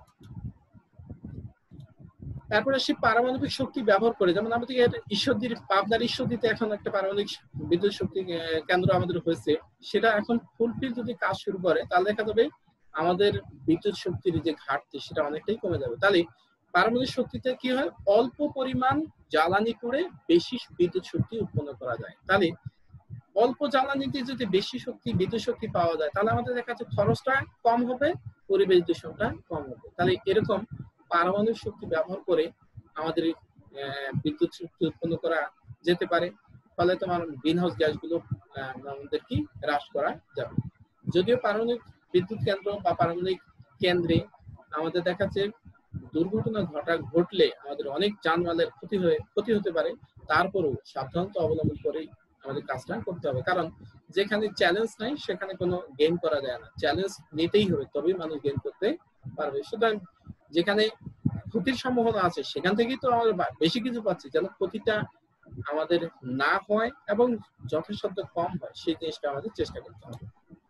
তারপরে সে পারমাণবিক শক্তি ব্যবহার করে, যেমন আমাদের ঈশ্বরদীর পাবনার ঈশ্বরদীতে এখন একটা পারমাণবিক বিদ্যুৎ শক্তি কেন্দ্র আমাদের হয়েছে, সেটা এখন ফুলফিল যদি কাজ শুরু করে তাহলে দেখা যাবে আমাদের বিদ্যুৎ শক্তির যে ঘাটতি সেটা অনেকটাই কমে যাবে। তাহলে পারমাণবিক শক্তিতে কি হয়, অল্প পরিমাণ জ্বালানি করে বেশি বিদ্যুৎ শক্তি উৎপন্ন করা যায়। তাহলে অল্প জ্বালানিতে যদি বেশি শক্তি বিদ্যুৎ শক্তি পাওয়া যায় তাহলে আমাদের দেখা যাচ্ছে খরচটা কম হবে, পরিবেশ দূষণটা কম হবে। তাহলে এরকম পারমাণবিক শক্তি ব্যবহার করে আমাদের বিদ্যুৎ শক্তি উৎপন্ন করা যেতে পারে। ফলে তোমার গ্রিন হাউস গ্যাসগুলো আমাদের কি হ্রাস করা যাবে। যদিও পারমাণবিক বিদ্যুৎ কেন্দ্র বা পারমাণবিক কেন্দ্রে আমাদের দেখাচ্ছে দুর্ঘটনা ঘটা ঘটলে আমাদের অনেক যানমালের ক্ষতি হয়ে ক্ষতি হতে পারে, তারপরেও সাবধানতা অবলম্বন করেই আমাদের কাজটা করতে হবে। কারণ যেখানে চ্যালেঞ্জ নাই সেখানে কোনো গেইন করা যায় না, চ্যালেঞ্জ নিতেই হবে, তবেই মানুষ গেইন করতে পারবে। সুতরাং যেখানে ক্ষতির সম্ভাবনা আছে সেখান থেকেই তো আমাদের বেশি কিছু পাচ্ছি, যেন ক্ষতিটা আমাদের না হয় এবং যথাসাধ্য কম হয় সেই জিনিসটা আমাদের চেষ্টা করতে হবে।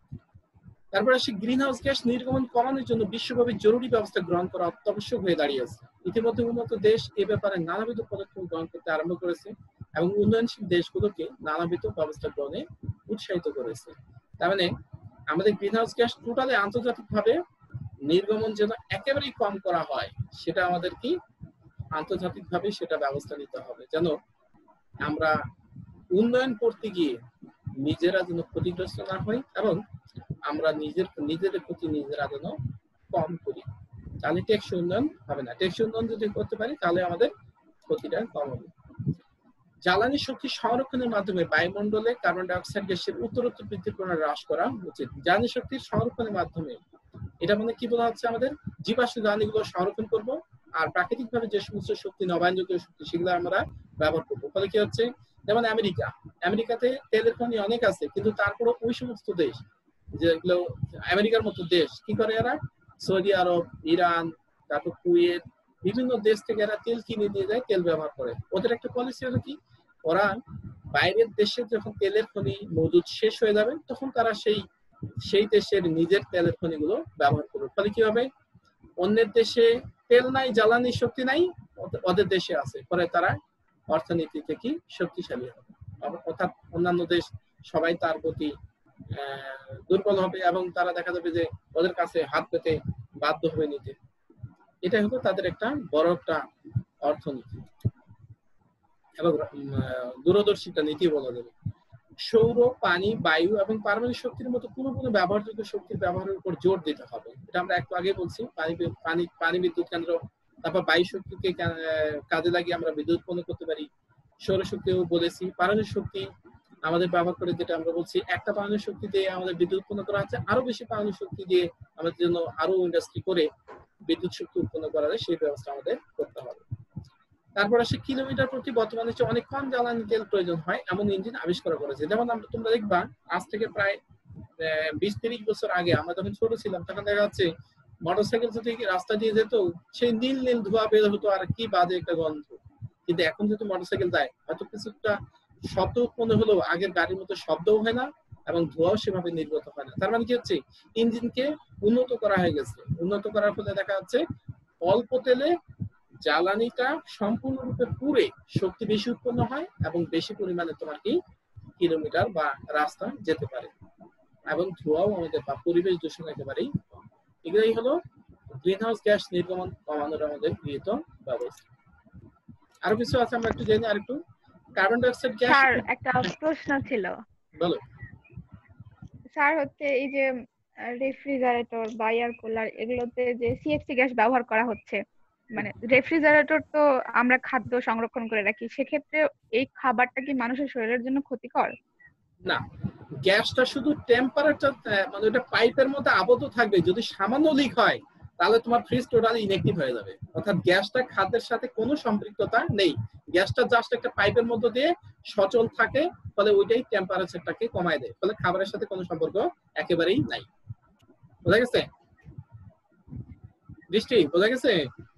তারপরে আসি গ্রিন হাউস গ্যাস নির্গমন কমানোর জন্য বিশ্বব্যাপী জরুরি ব্যবস্থা গ্রহণ করা অত্যাবশ্যক হয়ে দাঁড়িয়েছে। ইতিমধ্যে উন্নত দেশ এ ব্যাপারে নানাবিধ পদক্ষেপ গ্রহণ করতে আরম্ভ করেছে এবং উন্নয়নশীল দেশগুলোকে নানাবিধ ব্যবস্থা গ্রহণে উৎসাহিত করেছে। তার মানে আমাদের গ্রিন হাউস গ্যাস টোটালি আন্তর্জাতিকভাবে নির্গমন যেন একেবারেই কম করা হয়, সেটা আমাদের কি আন্তর্জাতিকভাবে সেটা ব্যবস্থা নিতে হবে, যেন আমরা উন্নয়ন করতে গিয়ে নিজেরা যেন ক্ষতিগ্রস্ত না হই এবং আমরা নিজের নিজেদের ক্ষতি নিজেরা যেন কম করি। তাহলে টেকসই উন্নয়ন হবে না। টেকসই উন্নয়ন যদি করতে পারি তাহলে আমাদের ক্ষতিটা কম হবে। জ্বালানি শক্তি সংরক্ষণের মাধ্যমে বায়ুমণ্ডলে কার্বন ডাই অক্সাইড গ্যাসের উত্তরোত্তর বৃদ্ধির পরিমাণ হ্রাস করা উচিত। জ্বালানি শক্তির সংরক্ষণের মাধ্যমে এটা মানে কি বলা হচ্ছে, আমাদের জীবাশ্ম জ্বালানিগুলো সংরক্ষণ করব আর প্রাকৃতিক ভাবে যে সমস্ত শক্তি নবায়নযোগ্য শক্তি সেগুলো আমরা ব্যবহার করবো। ফলে কি হচ্ছে, যেমন আমেরিকা আমেরিকাতে তেলের খনি অনেক আছে, কিন্তু তারপরে ওই সমস্ত দেশ যেগুলো আমেরিকার মতো দেশ কি করে, এরা সৌদি আরব, ইরান, তারপর কুয়েত, বিভিন্ন দেশ থেকে এরা তেল কিনে নিয়ে যায়, তেল ব্যবহার করে। ওদের একটা পলিসি হলো কি, ওরা বাইরের দেশে যখন তেলের খনি মজুদ শেষ হয়ে যাবে তখন তারা সেই সেই দেশের নিজের তেলের খনিগুলো ব্যবহার করবে। ফলে কি হবে, অন্যের দেশে তেল নাই, জ্বালানি শক্তি নাই, ওদের দেশে আছে, ফলে তারা অর্থনীতিতে কি শক্তিশালী হবে, অর্থাৎ অন্যান্য দেশ সবাই তার প্রতি দুর্বল হবে এবং তারা দেখা যাবে যে ওদের কাছে হাত পেতে বাধ্য হবে নিতে। এটা হলো তাদের একটা বড় একটা অর্থনীতি এবং দূরদর্শিতা নীতি বলা যাবে। সৌর, পানি, বায়ু এবং পারমাণবিক শক্তির মতো কোনো কোনো ব্যবহারযোগ্য শক্তির ব্যবহারের উপর জোর দিতে হবে। এটা আমরা একটু আগে বলছি, পানি পানি পানি বিদ্যুৎ কেন্দ্র, তারপর বায়ু শক্তিকে কাজে লাগিয়ে আমরা বিদ্যুৎ উৎপন্ন করতে পারি। সৌরশক্তিও বলেছি। পারমাণবিক শক্তি আমাদের ব্যবহার করে, যেটা আমরা বলছি একটা পারমাণবিক শক্তি দিয়ে আমাদের বিদ্যুৎ উৎপন্ন করা হচ্ছে, আরো বেশি পারমাণবিক শক্তি দিয়ে আমাদের জন্য আরো ইন্ডাস্ট্রি করে বিদ্যুৎ শক্তি উৎপন্ন করা যায় সেই ব্যবস্থা আমাদের করতে হবে। তারপর আসে কিলোমিটার প্রতি বর্তমানে অনেক কম জ্বালানি তেল প্রয়োজন হয় এমন ইঞ্জিন আবিষ্কার করেছে। যেমন আমরা তোমরা দেখবা আজ থেকে প্রায় বিশ তিরিশ বছর আগে আমরা যখন ছোট ছিলাম তখন দেখা যাচ্ছে মোটরসাইকেল যদি রাস্তা দিয়ে যেত সেই নীল নীল ধোঁয়া বের হতো, আর কি বাজে একটা গন্ধ। কিন্তু এখন যদি মোটরসাইকেল যায় হয়তো কিছুটা শব্দ উৎপন্ন হলেও আগের গাড়ির মতো শব্দও হয় না এবং ধোঁয়াও সেভাবে নির্গত হয় না। তার মানে কি হচ্ছে, ইঞ্জিনকে উন্নত করা হয়ে গেছে। উন্নত করার ফলে দেখা যাচ্ছে অল্প তেলে জ্বালানিটা সম্পূর্ণরূপে পুড়ে শক্তি বেশি উৎপন্ন হয় এবং বেশি পরিমাণে তোমার কি কিলোমিটার বা রাস্তা যেতে পারে এবং ধোঁয়াও আমাদের বা পরিবেশ দূষণ একেবারেই কম। এগুলোই হলো গ্রিন হাউস গ্যাস নির্গমন কমানোর আমাদের গৃহীত ব্যবস্থা। আরো কিছু আছে, আমরা একটু জেনে আরেকটু carbon dioxide gas. Sir একটা প্রশ্ন ছিল। বলো স্যার, হচ্ছে এই যে রেফ্রিজারেটর বা এয়ার কুলার এগুলোতে যে সিএফসি গ্যাস ব্যবহার করা হচ্ছে, মানে রেফ্রিজারেটর তো আমরা খাদ্য সংরক্ষণ করে রাখি, সেক্ষেত্রে এই খাবারটা কি মানুষের শরীরের জন্য ক্ষতিকর? না, গ্যাসটা শুধু টেম্পারেচার মানে ওটা পাইপের মধ্যে আবদ্ধ থাকবে, যদি সামান্য লিক হয় তাহলে তোমার ফ্রিজ টোটালি ইনঅ্যাক্টিভ হয়ে যাবে, অর্থাৎ গ্যাসটা খাদ্যের সাথে কোনো সম্পৃক্ততা নেই, গ্যাসটা জাস্ট একটা পাইপের মধ্যে দিয়ে সচল থাকে, ফলে ওইটাই টেম্পারেচারটাকে কমায় দেয়, ফলে খাবারের সাথে কোনো সম্পর্ক একেবারেই নাই। বোঝা গেছে? দৃষ্টি বোঝা গেছে?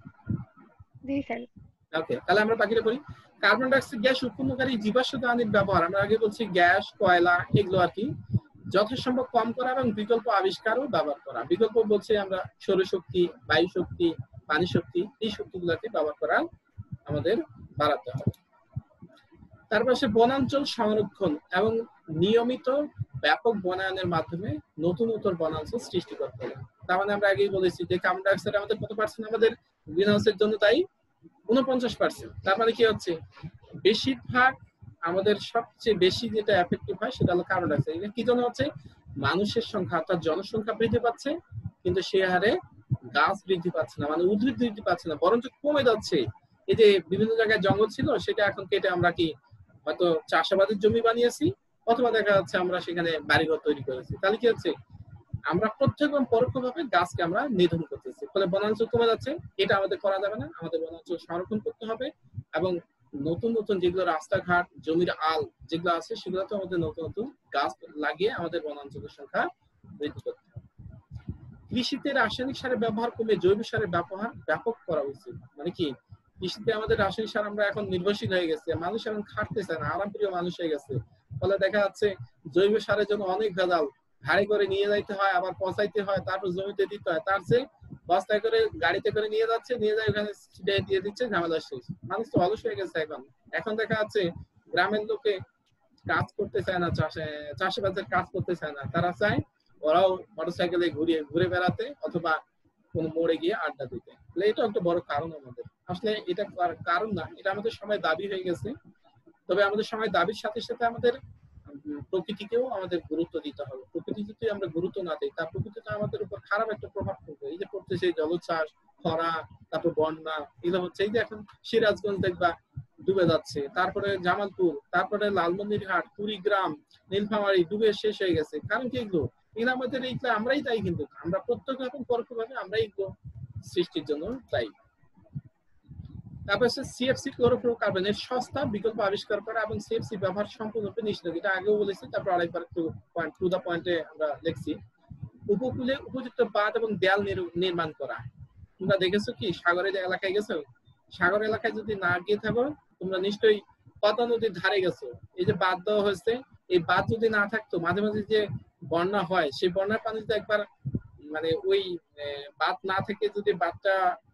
জি স্যার। ওকে, তাহলে আমরা বাকিটা করি। কার্বন ডাই অক্সাইড গ্যাস উৎপন্নকারী জীবাশ্ম জ্বালানির ব্যবহার, আমরা আগে বলছি গ্যাস, কয়লা এগুলো আর কি যথাসম্ভব কম করা এবং বিকল্প আবিষ্কারও ব্যবহার করা। বিকল্প বলছে আমরা সৌরশক্তি, বায়ু শক্তি, পানি শক্তি, এই শক্তিগুলোকে ব্যবহার করা আমাদের বাড়াতে হবে। তারপর সে বনাঞ্চল সংরক্ষণ এবং নিয়মিত ব্যাপক বনায়নের মাধ্যমে নতুন নতুন বনাঞ্চল সৃষ্টি করতে হবে। তার মানে আমরা আগেই বলেছি যে কার্বন ডাই অক্সাইড আমাদের কত পার্সেন্ট আমাদের গ্রিন হাউসের জন্য দায়ী? উনপঞ্চাশ পার্সেন্ট। তার মানে কি হচ্ছে বেশিরভাগ আমাদের সবচেয়ে বেশি যেটা এফেক্টিভ হয় সেটা হলো কার্বন ডাই অক্সাইড। এটা কি জন্য হচ্ছে? মানুষের সংখ্যা অর্থাৎ জনসংখ্যা বৃদ্ধি পাচ্ছে, কিন্তু সে হারে গাছ বৃদ্ধি পাচ্ছে না, মানে উদ্ভিদ বৃদ্ধি পাচ্ছে না, বরঞ্চ কমে যাচ্ছে। এই যে বিভিন্ন জায়গায় জঙ্গল ছিল সেটা এখন কেটে আমরা কি হয়তো চাষাবাদের জমি বানিয়েছি, অথবা দেখা যাচ্ছে আমরা সেখানে বাড়িঘর তৈরি করেছি। তাহলে কি হচ্ছে? আমরা প্রত্যক্ষ এবং পরোক্ষভাবে গাছকে আমরা নিধন করতেছি, ফলে বনাঞ্চল কমে যাচ্ছে। এটা আমাদের করা যাবে না, আমাদের বনাঞ্চল সংরক্ষণ করতে হবে এবং নতুন নতুন যেগুলো রাস্তাঘাট, জমির আল যেগুলো আছে সেগুলোতে আমাদের নতুন নতুন গাছ লাগিয়ে আমাদের বনাঞ্চলের সংখ্যা বৃদ্ধি করতে হবে। কৃষিতে রাসায়নিক সারের ব্যবহার কমে জৈব সারের ব্যবহার ব্যাপক করা উচিত। মানে কি, কৃষিতে আমাদের রাসায়নিক সার আমরা এখন নির্ভরশীল হয়ে গেছে, মানুষ এখন খাটতেছে না, আরামপ্রিয় মানুষ হয়ে গেছে, ফলে দেখা যাচ্ছে জৈব সারের জন্য অনেক ভেজাল, গাড়ি করে নিয়ে যাইতে হয়, আবার পচাইতে হয়, তারপর জমিতে দিতে হয়, তার চেয়ে বস্তায় করে গাড়িতে করে নিয়ে যাচ্ছে, নিয়ে যায় ওখানে দিয়ে দিচ্ছে, ঝামেলা শেষ। মানুষ তো অলস হয়ে গেছে এখন। এখন দেখা যাচ্ছে গ্রামের লোকে কাজ করতে চায় না, চাষে চাষাবাদের কাজ করতে চায় না, তারা চায় ওরাও মোটরসাইকেলে ঘুরে ঘুরে বেড়াতে অথবা কোন মোড়ে গিয়ে আড্ডা দিতে। এটা একটা বড় কারণ আমাদের। আসলে এটা কারণ না, এটা আমাদের সময় দাবি হয়ে গেছে। তবে আমাদের সময় দাবির সাথে সাথে আমাদের প্রকৃতিকেও আমাদের গুরুত্ব দিতে হবে। প্রকৃতি যদি আমরা গুরুত্ব না দিই, তার প্রকৃতিটা আমাদের উপর খারাপ একটা প্রভাব পড়বে। এই যে পড়তেছে জলোচ্ছ্বাস, খরা, তারপর বন্যা, এগুলো হচ্ছে। এই যে এখন সিরাজগঞ্জ দেখবা ডুবে যাচ্ছে, তারপরে জামালপুর, তারপরে লালমনিরহাট, কুড়িগ্রাম, নীলফামারী ডুবে শেষ হয়ে গেছে। কারণ কি এগুলো? এগুলো আমাদের এইগুলো আমরাই দায়ী, কিন্তু আমরা প্রত্যক্ষ এবং পরোক্ষভাবে আমরা এগুলো সৃষ্টির জন্য দায়ী। তারপর হচ্ছে সিএফসি ক্লোরোফ্লোরোকার্বনের সস্তা বিকল্প আবিষ্কার করা এবং সিএফসি ব্যবহার সম্পূর্ণরূপে নিষিদ্ধ। এটা আগেও বলেছি, তারপর আরেকবার একটু পয়েন্ট টু দা পয়েন্টে আমরা লিখছি। উপকূলে উপযুক্ত বাঁধ এবং দেয়াল নির্মাণ করা। তোমরা দেখেছো কি সাগরের এলাকায় গেছো? সাগর এলাকায় যদি না গিয়ে থাকো, তোমরা নিশ্চয়ই পদ্মা নদীর ধারে গেছো। এই যে বাঁধ দেওয়া হয়েছে, এই বাঁধ যদি না থাকতো, মাঝে মাঝে যে বন্যা হয়, সেই বন্যার পানি যদি একবার মানে ওই বাঁধ না থেকে যদি বাঁধটা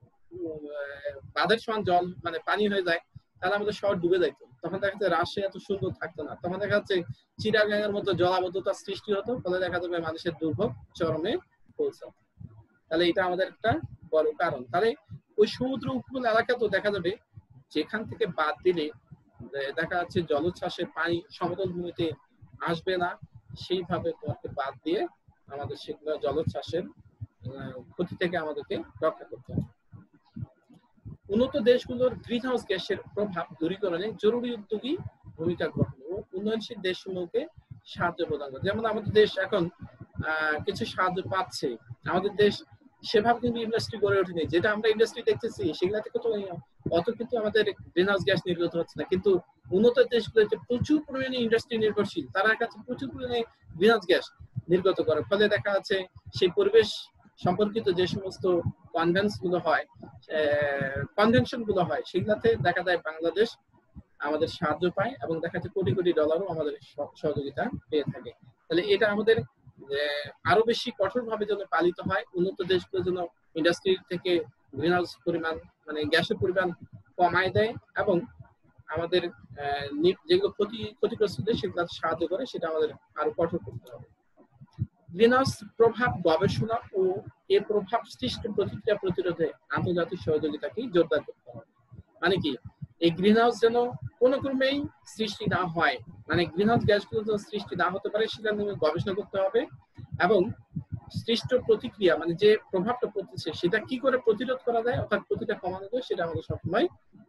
বাঁধের সমান জল মানে পানি হয়ে যায়, তাহলে আমাদের শহর ডুবে যাইতো। তখন দেখা যাচ্ছে রাজশাহী এত সুন্দর থাকতো না, তখন দেখা যাচ্ছে চিটাগাংয়ের মতো জলাবদ্ধতার সৃষ্টি হতো, ফলে দেখা যাবে মানুষের দুর্ভোগ চরমে পৌঁছাতো। তাহলে এটা আমাদের একটা বড় কারণ। তাহলে ওই সমুদ্র উপকূল এলাকা তো দেখা যাবে যেখান থেকে বাদ দিলে দেখা যাচ্ছে জলোচ্ছ্বাসের পানি সমতল ভূমিতে আসবে না, সেইভাবে তোমাকে বাদ দিয়ে আমাদের সেগুলো জলোচ্ছ্বাসের ক্ষতি থেকে আমাদেরকে রক্ষা করতে হবে। উন্নত দেশগুলোর গ্রিন হাউস গ্যাসের প্রভাব দূরীকরণে জরুরি উদ্যোগী ভূমিকা গ্রহণ ও উন্নয়নশীল দেশসমূহকে সাহায্য প্রদান করে। যেমন আমাদের দেশ এখন আহ কিছু সাহায্য পাচ্ছে, আমাদের দেশ সেভাবে কিন্তু ইন্ডাস্ট্রি গড়ে ওঠেনি। যেটা আমরা ইন্ডাস্ট্রি দেখতেছি সেগুলা থেকে তো অত কিন্তু আমাদের গ্রিন হাউস গ্যাস নির্গত হচ্ছে না, কিন্তু উন্নত দেশগুলোতে প্রচুর পরিমাণে ইন্ডাস্ট্রি নির্ভরশীল, তারা কাছে প্রচুর পরিমাণে গ্রিন হাউস গ্যাস নির্গত করে। ফলে দেখা যাচ্ছে সেই পরিবেশ সম্পর্কিত যে সমস্ত কনভেন্স গুলো হয়, কনভেনশন গুলো হয়, সেগুলাতে দেখা যায় বাংলাদেশ আমাদের সাহায্য পায় এবং দেখা যাচ্ছে কোটি কোটি ডলারও আমাদের সহযোগিতা পেয়ে থাকে। তাহলে এটা আমাদের আরো বেশি কঠোর ভাবে যেন পালিত হয়, উন্নত দেশগুলো যেন ইন্ডাস্ট্রি থেকে গ্রিন হাউস পরিমাণ মানে গ্যাসের পরিমাণ কমায় দেয় এবং আমাদের যেগুলো ক্ষতি ক্ষতিগ্রস্ত দেশ সেগুলো সাহায্য করে, সেটা আমাদের আরো কঠোর করতে হবে। গ্রিন হাউস প্রভাব গবেষণা ও এর প্রভাব সৃষ্ট প্রতিক্রিয়া প্রতিরোধে আন্তর্জাতিক সহযোগিতাকে জোরদার করতে হবে। মানে কি, এই গ্রিন হাউস যেন কোনো ক্রমেই সৃষ্টি না হয়, মানে গ্রিন হাউস গ্যাসগুলো যেন সৃষ্টি না হতে পারে সেটা নিয়ে গবেষণা করতে হবে এবং সৃষ্ট প্রতিক্রিয়া মানে যে প্রভাবটা পড়তেছে সেটা কি করে প্রতিরোধ করা যায় অর্থাৎ প্রতিটা কমানো যায়, সেটা আমাদের সবসময়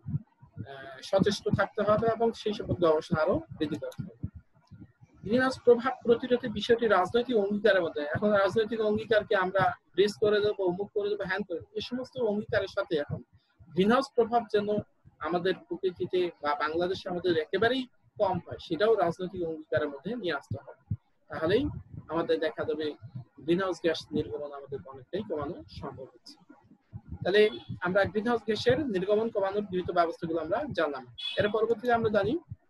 সচেষ্ট থাকতে হবে এবং সেই সম্পর্কে গবেষণা আরো বৃদ্ধি করতে হবে। গ্রিন হাউস প্রভাব প্রতিরোধের বিষয়টি রাজনৈতিক অঙ্গীকারের মধ্যে। এখন রাজনৈতিক অঙ্গীকারকে আমরা ব্রিজ করে দেবো, অমুক করে দেবো, হ্যান করে দেবো, এই সমস্ত অঙ্গীকারের সাথে এখন গ্রিন হাউস প্রভাব যেন আমাদের প্রকৃতিতে বা বাংলাদেশে আমাদের একেবারেই কম হয়, সেটাও রাজনৈতিক অঙ্গীকারের মধ্যে নিয়ে আসতে হবে। তাহলেই আমাদের দেখা যাবে গ্রিন হাউস গ্যাস নির্গমন আমাদের অনেকটাই কমানো সম্ভব হচ্ছে। তাহলে আমরা গ্রিন হাউস গ্যাসের নির্গমন কমানোর বিহিত ব্যবস্থাগুলো আমরা জানলাম। এর পরবর্তীতে আমরা জানি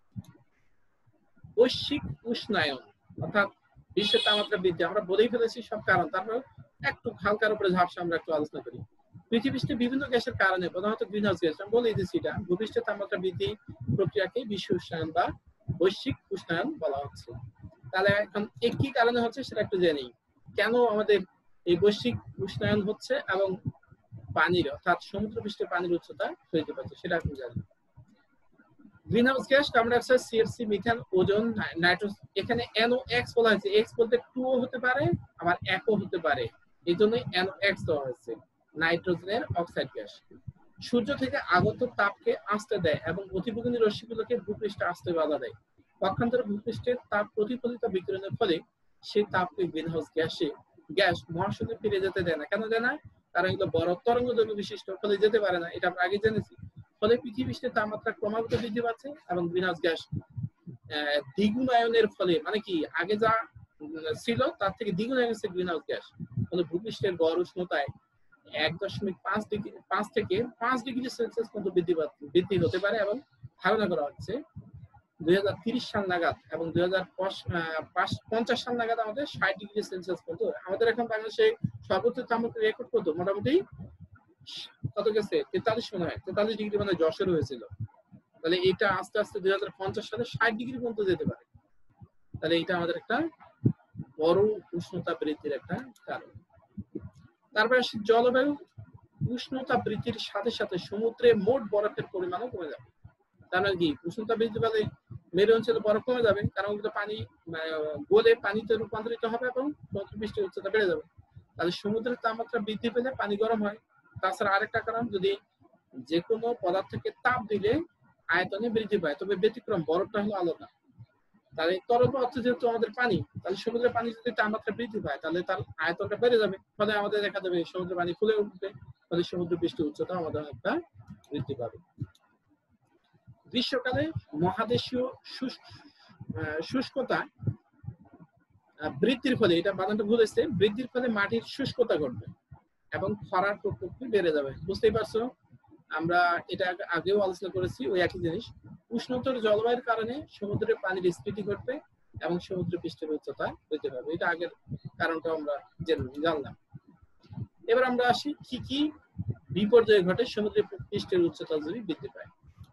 বৈশ্বিক উষ্ণায়ন, অর্থাৎ বিশ্বের তাপমাত্রা বৃদ্ধি। আমরা বলেই ফেলেছি সব কারণ, তারপর একটু হালকার উপরে ঝাপসা আমরা একটু আলোচনা করি। পৃথিবীতে বিভিন্ন গ্যাসের কারণে, প্রধানত গ্রিন হাউস গ্যাস, আমি বলে দিচ্ছি এটা ভূপৃষ্ঠের তাপমাত্রা বৃদ্ধি প্রক্রিয়াকে বিশ্ব উষ্ণায়ন বা বৈশ্বিক উষ্ণায়ন বলা হচ্ছে। তাহলে এখন একই কারণে হচ্ছে সেটা একটু জেনে নিই, কেন আমাদের এই বৈশ্বিক উষ্ণায়ন হচ্ছে এবং পানির অর্থাৎ সমুদ্র পৃষ্ঠের পানির উচ্চতা হইতে পারছে সেটা আপনি জানেন। Greenhouse gas carbon dioxide, CFC, methane, ozone, nitrogen, এখানে এনওএক্স বলা হয়েছে। এক্স বলতে টু ও হতে পারে আবার একও হতে পারে, এই জন্যই এনওএক্স দেওয়া হয়েছে, নাইট্রোজেনের অক্সাইড গ্যাস। সূর্য থেকে আগত তাপকে আস্তে দেয় এবং অতিবেগুনি রশ্মিগুলোকে ভূপৃষ্ঠে আসতে বাধা দেয়। পক্ষান্তরে ভূপৃষ্ঠের তাপ প্রতিফলিত বিকিরণের ফলে সেই তাপকে গ্রিন হাউস গ্যাসে গ্যাস মহাশূন্যে ফিরে যেতে দেয় না। কেন দেয় না? কারণ এগুলো বড় তরঙ্গ দৈর্ঘ্য বিশিষ্ট, ফলে যেতে পারে না, এটা আমরা আগে জেনেছি। ফলে পৃথিবীর তাপমাত্রা ক্রমাগত বৃদ্ধি পাচ্ছে এবং গ্রিনহাউস গ্যাস দ্বিগুণায়নের ফলে, মানে কি আগে যা ছিল তার থেকে দ্বিগুণ হয়ে গেছে গ্রিনহাউস গ্যাস। ফলে ভূপৃষ্ঠের গড় উষ্ণতায় এক দশমিক পাঁচ ডিগ্রি পাঁচ থেকে পাঁচ ডিগ্রি সেলসিয়াস পর্যন্ত বৃদ্ধি বৃদ্ধি হতে পারে এবং ধারণা করা হচ্ছে দুই হাজার তিরিশ সাল নাগাদ এবং দুই হাজার পঞ্চাশ সাল নাগাদ আমাদের ষাট ডিগ্রি সেলসিয়াস পর্যন্ত। আমাদের এখন বাংলাদেশে সর্বোচ্চ তাপমাত্রা রেকর্ড করতো মোটামুটি কত গেছে, তেতাল্লিশ মনে হয়, তেতাল্লিশ ডিগ্রি মানে যশোর হয়েছিল। তাহলে এটা আস্তে আস্তে দুই হাজার পঞ্চাশ সালে ষাট ডিগ্রি পর্যন্ত যেতে পারে। তাহলে এটা আমাদের একটা বড় উষ্ণতা বৃদ্ধির একটা কারণ। তারপরে জলবায়ু উষ্ণতা বৃদ্ধির সাথে সাথে সমুদ্রে মোট বরফের পরিমাণও কমে যাবে। তার মানে কি, উষ্ণতা বৃদ্ধি পেলে মেরু অঞ্চলে বরফ কমে যাবে, কারণ ওগুলো পানি গলে পানিতে রূপান্তরিত হবে এবং সমুদ্র পৃষ্ঠের উচ্চতা বেড়ে যাবে। তাহলে সমুদ্রের তাপমাত্রা বৃদ্ধি পেলে পানি গরম হয়। তাছাড়া আরেকটা কারণ, যদি যে কোনো পদার্থকে তাপ দিলে আয়তনে বৃদ্ধি পায়, তবে ব্যতিক্রম বরফটা হলো আলাদা। তাহলে তরল পদার্থ যেহেতু আমাদের পানি, তাহলে সমুদ্রের পানি যদি তাপমাত্রা বৃদ্ধি পায় তাহলে তার আয়তনটা বেড়ে যাবে, ফলে আমাদের দেখা যাবে সমুদ্রের পানি ফুলে উঠবে, ফলে সমুদ্র পৃষ্ঠের উচ্চতা আমাদের একটা বৃদ্ধি পাবে। গ্রীষ্মকালে মহাদেশীয় শুষ্কতা বৃদ্ধির ফলে, এটা বানানটা ভুল হয়েছে, বৃদ্ধির ফলে মাটির শুষ্কতা ঘটবে এবং খরার প্রকোপটি বেড়ে যাবে। বুঝতেই পারছো, আমরা এটা আগেও আলোচনা করেছি ওই একই জিনিস। উষ্ণতর জলবায়ুর কারণে সমুদ্রের পানির স্ফীতি ঘটবে এবং সমুদ্র পৃষ্ঠের উচ্চতা বৃদ্ধি পাবে। এটা আগের কারণটা আমরা জানলাম। এবার আমরা আসি কি কি বিপর্যয় ঘটে সমুদ্রের পৃষ্ঠের উচ্চতা যদি বৃদ্ধি পায়।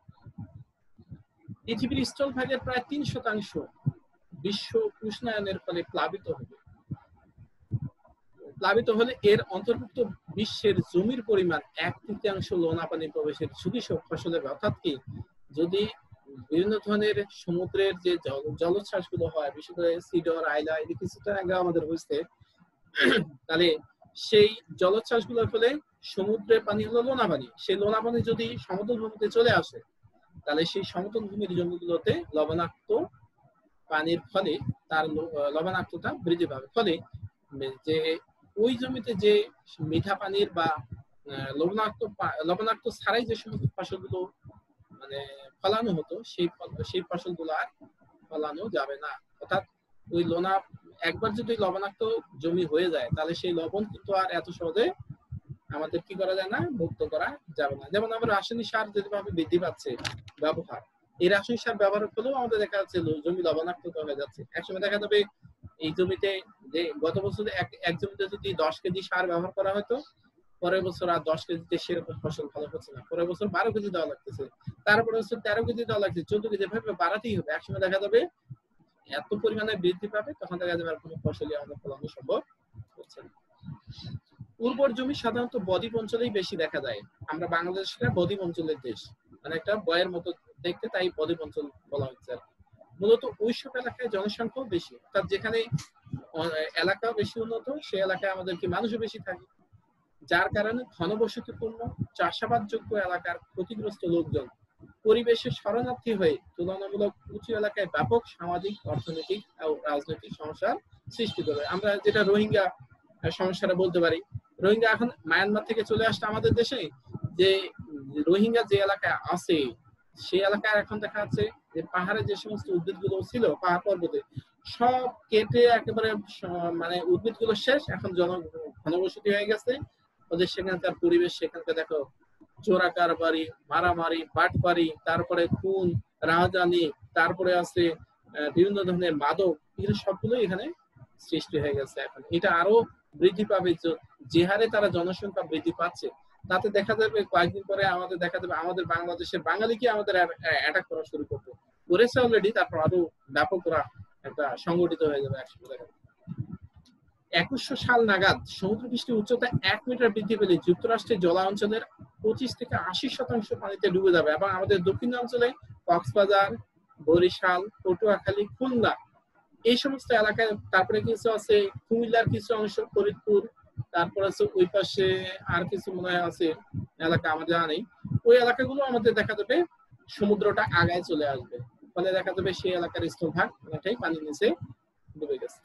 পৃথিবীর স্থলভাগের প্রায় তিন শতাংশ বিশ্ব উষ্ণায়নের ফলে প্লাবিত হবে। প্লাবিত হলে এর অন্তর্ভুক্ত বিশ্বের জমির পরিমাণ এক তৃতীয়াংশ লোনা পানি প্রবেশের ঝুঁকি ফসলের। অর্থাৎ কি, যদি বিভিন্ন ধরনের সমুদ্রের যে জলোচ্ছ্বাস গুলো হয়, বিশেষ করে সিডর, আইলা, এই কিছুটা আগে আমাদের হয়েছে, তাহলে সেই জলোচ্ছ্বাস গুলোর ফলে সমুদ্রের পানি হলো লোনা পানি। সেই লোনা পানি যদি সমতল ভূমিতে চলে আসে, তাহলে সেই সমতল ভূমির জমিগুলোতে লবণাক্ত পানির ফলে তার লবণাক্ততা বৃদ্ধি পাবে। ফলে যে ওই জমিতে যে মিঠা পানির বা লবণাক্ত লবণাক্ত ছাড়াই যে সমস্ত ফসলগুলো মানে ফলানো হতো, সেই সেই ফসলগুলো আর ফলানো যাবে না। অর্থাৎ ওই লোনা একবার যদি লবণাক্ত জমি হয়ে যায়, তাহলে সেই লবণ কিন্তু আর এত সহজে আমাদের কি করা যায় না, মুক্ত করা যাবে না। যেমন আমরা রাসায়নিক সার যেভাবে বৃদ্ধি পাচ্ছে ব্যবহার, এই রাসায়নিক সার ব্যবহারের ফলেও আমাদের দেখা যাচ্ছে জমি লবণাক্ত হয়ে যাচ্ছে। একসময় দেখা যাবে এই জমিতে যে গত বছর এক এক জমিতে যদি দশ কেজি সার ব্যবহার করা হতো, পরের বছর আর দশ কেজিতে সেরকম ফসল ভালো হচ্ছে না, পরের বছর বারো কেজি দেওয়া লাগতেছে, তারপরে বছর তেরো কেজি দেওয়া লাগছে, চোদ্দ কেজি, এভাবে বাড়াতেই হবে। একসময় দেখা যাবে এত পরিমাণে বৃদ্ধি পাবে, তখন দেখা যাবে আর কোনো ফসলই আমাদের ফলানো সম্ভব হচ্ছে না। উর্বর জমি সাধারণত বদ্বীপ অঞ্চলেই বেশি দেখা যায়। আমরা বাংলাদেশটা বদ্বীপ অঞ্চলের দেশ, মানে একটা বয়ের মতো দেখতে, তাই বদ্বীপ অঞ্চল বলা হচ্ছে। মূলত ওইসব এলাকায় জনসংখ্যাও বেশি, অর্থাৎ যেখানে এলাকা বেশি উন্নত, সেই এলাকায় আমাদের কি মানুষও বেশি থাকে, যার কারণে ঘনবসতিপূর্ণ চাষাবাদযোগ্য এলাকার ক্ষতিগ্রস্ত লোকজন পরিবেশের শরণার্থী হয়ে তুলনামূলক উঁচু এলাকায় ব্যাপক সামাজিক, অর্থনৈতিক ও রাজনৈতিক সমস্যার সৃষ্টি করে। আমরা যেটা রোহিঙ্গা সমস্যাটা বলতে পারি, রোহিঙ্গা এখন মায়ানমার থেকে চলে আসছে আমাদের দেশে, যে রোহিঙ্গা যে এলাকায় আছে সেই এলাকায় এখন দেখা যাচ্ছে যে পাহাড়ে যে সমস্ত উদ্ভিদ গুলো ছিল পাহাড় পর্বতে সব কেটে একেবারে মানে উদ্ভিদ গুলো শেষ, এখন জন ঘনবসতি হয়ে গেছে ওদের। সেখানকার পরিবেশ, সেখানকার দেখো চোরাকার বাড়ি, মারামারি, বাটপারি, তারপরে খুন, রাজধানী, তারপরে আছে বিভিন্ন ধরনের মাদক, এগুলো সবগুলো এখানে সৃষ্টি হয়ে গেছে। এখন এটা আরো বৃদ্ধি পাবে, যে হারে তারা জনসংখ্যা বৃদ্ধি পাচ্ছে তাতে দেখা যাবে কয়েকদিন পরে আমাদের দেখা যাবে আমাদের বাংলাদেশের বাঙালিকে আমাদের অ্যাটাক করা শুরু করবে, করেছে অলরেডি, তারপর আরো ব্যাপক করা একটা সংগঠিত হয়ে যাবে একসাথে দেখা যাবে। একুশশো সাল নাগাদ সমুদ্রপৃষ্ঠের উচ্চতা এক মিটার বৃদ্ধি পেলে যুক্তরাষ্ট্রের জলাঞ্চলের পঁচিশ থেকে আশি শতাংশ পানিতে ডুবে যাবে এবং আমাদের দক্ষিণাঞ্চলে কক্সবাজার, বরিশাল, পটুয়াখালী, খুলনা এই সমস্ত এলাকায়, তারপরে কিছু আছে কুমিল্লার কিছু অংশ, ফরিদপুর, তারপর আছে ওই পাশে আর কিছু মনে হয় আছে এলাকা আমার জানা নেই, ওই এলাকাগুলো আমাদের দেখা যাবে সমুদ্রটা আগায় চলে আসবে, ফলে দেখা যাবে সেই এলাকার স্থলভাগ অনেকটাই পানির নিচে ডুবে গেছে।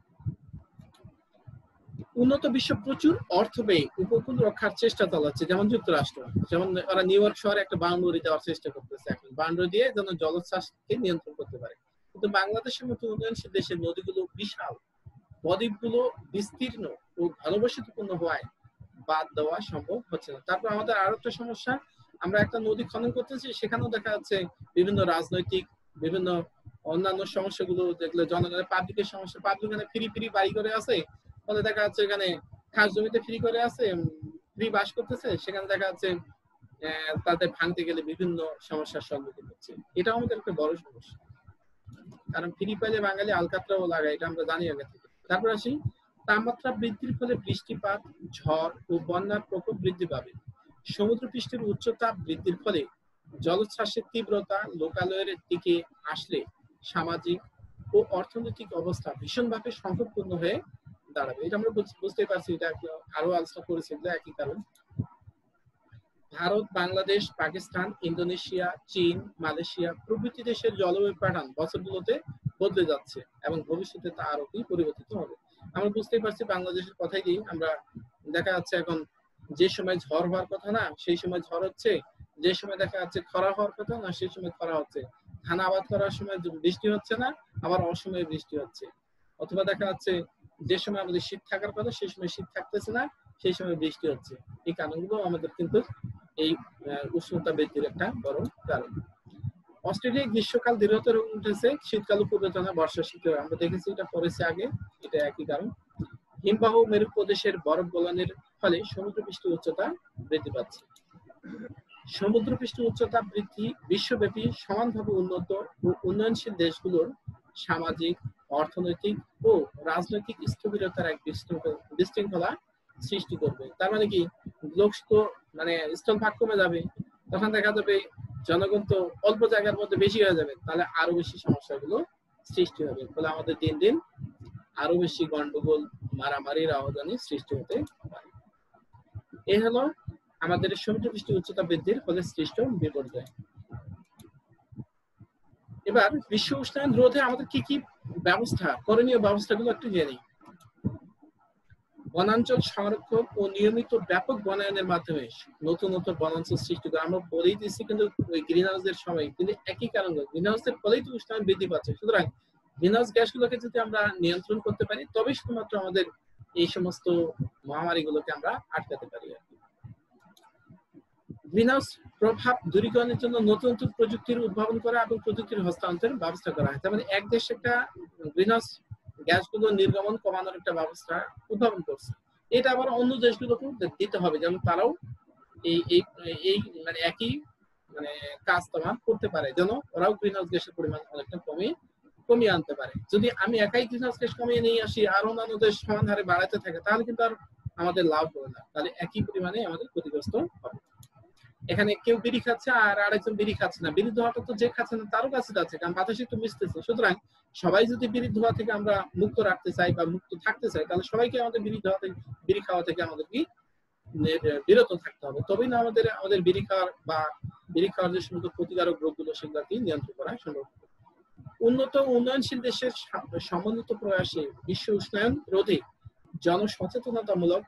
উন্নত বিশ্ব প্রচুর অর্থ ব্যয়ে উপকূল রক্ষার চেষ্টা চালাচ্ছে, যেমন যুক্তরাষ্ট্র, যেমন ওরা নিউ ইয়র্ক শহরে একটা বাউন্ডারি দেওয়ার চেষ্টা করতেছে, এখন বাউন্ডারি দিয়ে যেন জলোচ্ছ্বাসকে নিয়ন্ত্রণ করতে পারে। কিন্তু বাংলাদেশের মতো উন্নয়নশীল দেশের নদীগুলো বিশাল, বদ্বীপগুলো বিস্তীর্ণ ও ঘনবসতিপূর্ণ হওয়ায় বাদ দেওয়া সম্ভব হচ্ছে না। তারপর আমাদের আরো একটা সমস্যা, আমরা একটা নদী খনন করতেছি, সেখানেও দেখা যাচ্ছে বিভিন্ন রাজনৈতিক বিভিন্ন অন্যান্য সমস্যাগুলো, যেগুলো জনগণের পাবলিকের সমস্যা, পাবলিক এখানে ফ্রি ফ্রি বাড়ি করে আছে, ফলে দেখা যাচ্ছে এখানে খাস জমিতে ফ্রি করে আছে, ফ্রি বাস করতেছে, সেখানে দেখা যাচ্ছে তাদের ভাঙতে গেলে বিভিন্ন সমস্যার সম্মুখীন হচ্ছে। এটা আমাদের একটা বড় সমস্যা, কারণ ফ্রি পাইলে বাঙালি আলকাতরাও লাগায়, এটা আমরা জানি আগে থেকে। তারপর আসি, তাপমাত্রা বৃদ্ধির ফলে বৃষ্টিপাত, ঝড় ও বন্যার প্রকোপ বৃদ্ধি পাবে। সমুদ্র পৃষ্ঠের উচ্চতা বৃদ্ধির ফলে জলোচ্ছ্বাসের তীব্রতা লোকালয়ের দিকে আসলে সামাজিক ও অর্থনৈতিক অবস্থা ভীষণভাবে সংকটপূর্ণ হয়ে দাঁড়াবে। এটা আমরা বুঝতে পারছি, এটা আরো আলোচনা করেছি, একই কারণ। ভারত, বাংলাদেশ, পাকিস্তান, ইন্দোনেশিয়া, চীন, মালয়েশিয়া প্রভৃতি দেশের জলবায়ু প্যাটার্ন বছরগুলোতে বদলে যাচ্ছে এবং ভবিষ্যতে তা আরো কি পরিবর্তিত হবে। আমরা বুঝতেই পারছি, বাংলাদেশের কথাই দিই, আমরা দেখা যাচ্ছে এখন যে সময় ঝড় হওয়ার কথা না সেই সময় ঝড় হচ্ছে, যে সময় দেখা যাচ্ছে খরা হওয়ার কথা না সেই সময় খরা হচ্ছে, ধান আবাদ করার সময় বৃষ্টি হচ্ছে না, আবার অসময়ে বৃষ্টি হচ্ছে, অথবা দেখা যাচ্ছে যে সময় আমাদের শীত থাকার কথা সেই সময় শীত থাকতেছে না, সেই সময় বৃষ্টি হচ্ছে। এই কারণগুলো আমাদের কিন্তু এই উষ্ণতা বৃদ্ধির একটা বড় কারণ। অস্ট্রেলিয়ায় গ্রীষ্মকাল দীর্ঘতর উঠেছে, শীতকাল পূর্বে টানা বর্ষা শীত আমরা দেখেছি, এটা পড়েছে আগে, এটা একই কারণ। হিমবাহ মেরু প্রদেশের বরফ গলনের ফলে সমুদ্রপৃষ্ঠের উচ্চতা বৃদ্ধি পাচ্ছে। সমুদ্রপৃষ্ঠের উচ্চতা বৃদ্ধি বিশ্বব্যাপী সমানভাবে উন্নত ও উন্নয়নশীল দেশগুলোর সামাজিক, অর্থনৈতিক ও রাজনৈতিক স্থবিরতার এক বিশৃঙ্খলা সৃষ্টি করবে। তার মানে কি, লোক তো মানে স্থলভাগ কমে যাবে, তখন দেখা যাবে জনগণ তো অল্প জায়গার মধ্যে বেশি হয়ে যাবে, তাহলে আরো বেশি সমস্যাগুলো সৃষ্টি হবে, ফলে আমাদের দিন দিন আরো বেশি গন্ডগোল, মারামারি, রাজধানী সৃষ্টি হতে পারে। এই হলো আমাদের সমুদ্রপৃষ্ঠের উচ্চতা বৃদ্ধির ফলে সৃষ্ট বিপর্যয়। এবার বিশ্ব উষ্ণায়ন রোধে আমাদের কি কি ব্যবস্থা, করণীয় ব্যবস্থাগুলো একটু জেনে। বনাঞ্চল সংরক্ষণ ও নিয়মিত ব্যাপক বনায়নের মাধ্যমে নতুন নতুন বনাঞ্চল সৃষ্টি করে। আমরা বলেই দিচ্ছি কিন্তু ওই গ্রিন হাউসের সময় কিন্তু একই কারণ, গ্রিন হাউসের ফলেই তো উষ্ণায়ন বৃদ্ধি পাচ্ছে। সুতরাং গ্রিন হাউস গ্যাসগুলোকে যদি আমরা নিয়ন্ত্রণ করতে পারি তবে শুধুমাত্র আমাদের এই সমস্ত মহামারীগুলোকে আমরা আটকাতে পারি। গ্রিন হাউস প্রভাব দূরীকরণের জন্য নতুন নতুন প্রযুক্তির উদ্ভাবন করা এবং প্রযুক্তির হস্তান্তরের ব্যবস্থা করা হয়। তার মানে এক দেশ একটা গ্রিন হাউস গ্যাসগুলো নির্গমন কমানোর একটা ব্যবস্থা উদ্ভাবন করছে, এটা আবার অন্য দেশগুলোকেও দিতে হবে, যেমন তারাও এই এই মানে একই মানে কাজ তোমার করতে পারে, যেন ওরাও গ্রিন হাউস গ্যাসের পরিমাণ অনেকটা কমিয়ে কমিয়ে আনতে পারে। যদি আমি একাই গ্রিন হাউস গ্যাস কমিয়ে নিয়ে আসি আর অন্যান্য দেশ সমান হারে বাড়াতে থাকে তাহলে কিন্তু আর আমাদের লাভ হবে না, তাহলে একই পরিমাণে আমাদের ক্ষতিগ্রস্ত হবে। এখানে কেউ বিড়ি খাচ্ছে আর আরেকজন বিড়ি খাচ্ছে না, বিড়ি ধোয়াটা তো যে খাচ্ছে না তারও কাছে যাচ্ছে, কারণ বাতাসে তো মিশতেছে। সুতরাং সবাই যদি বিড়ি ধোয়া থেকে আমরা মুক্ত রাখতে চাই বা মুক্ত থাকতে চাই তাহলে সবাইকে আমাদের বিড়ি ধোয়া থেকে বিড়ি খাওয়া থেকে আমাদের কি বিরত থাকতে হবে, তবেই না আমাদের আমাদের বিড়ি খাওয়ার বা বিড়ি খাওয়ার যে সমস্ত ক্ষতিকারক রোগগুলো সেগুলোকে নিয়ন্ত্রণ করা সম্ভব। উন্নত উন্নয়নশীল দেশের সমন্বিত প্রয়াসে বিশ্ব উষ্ণায়ন রোধে জনসচেতনতামূলক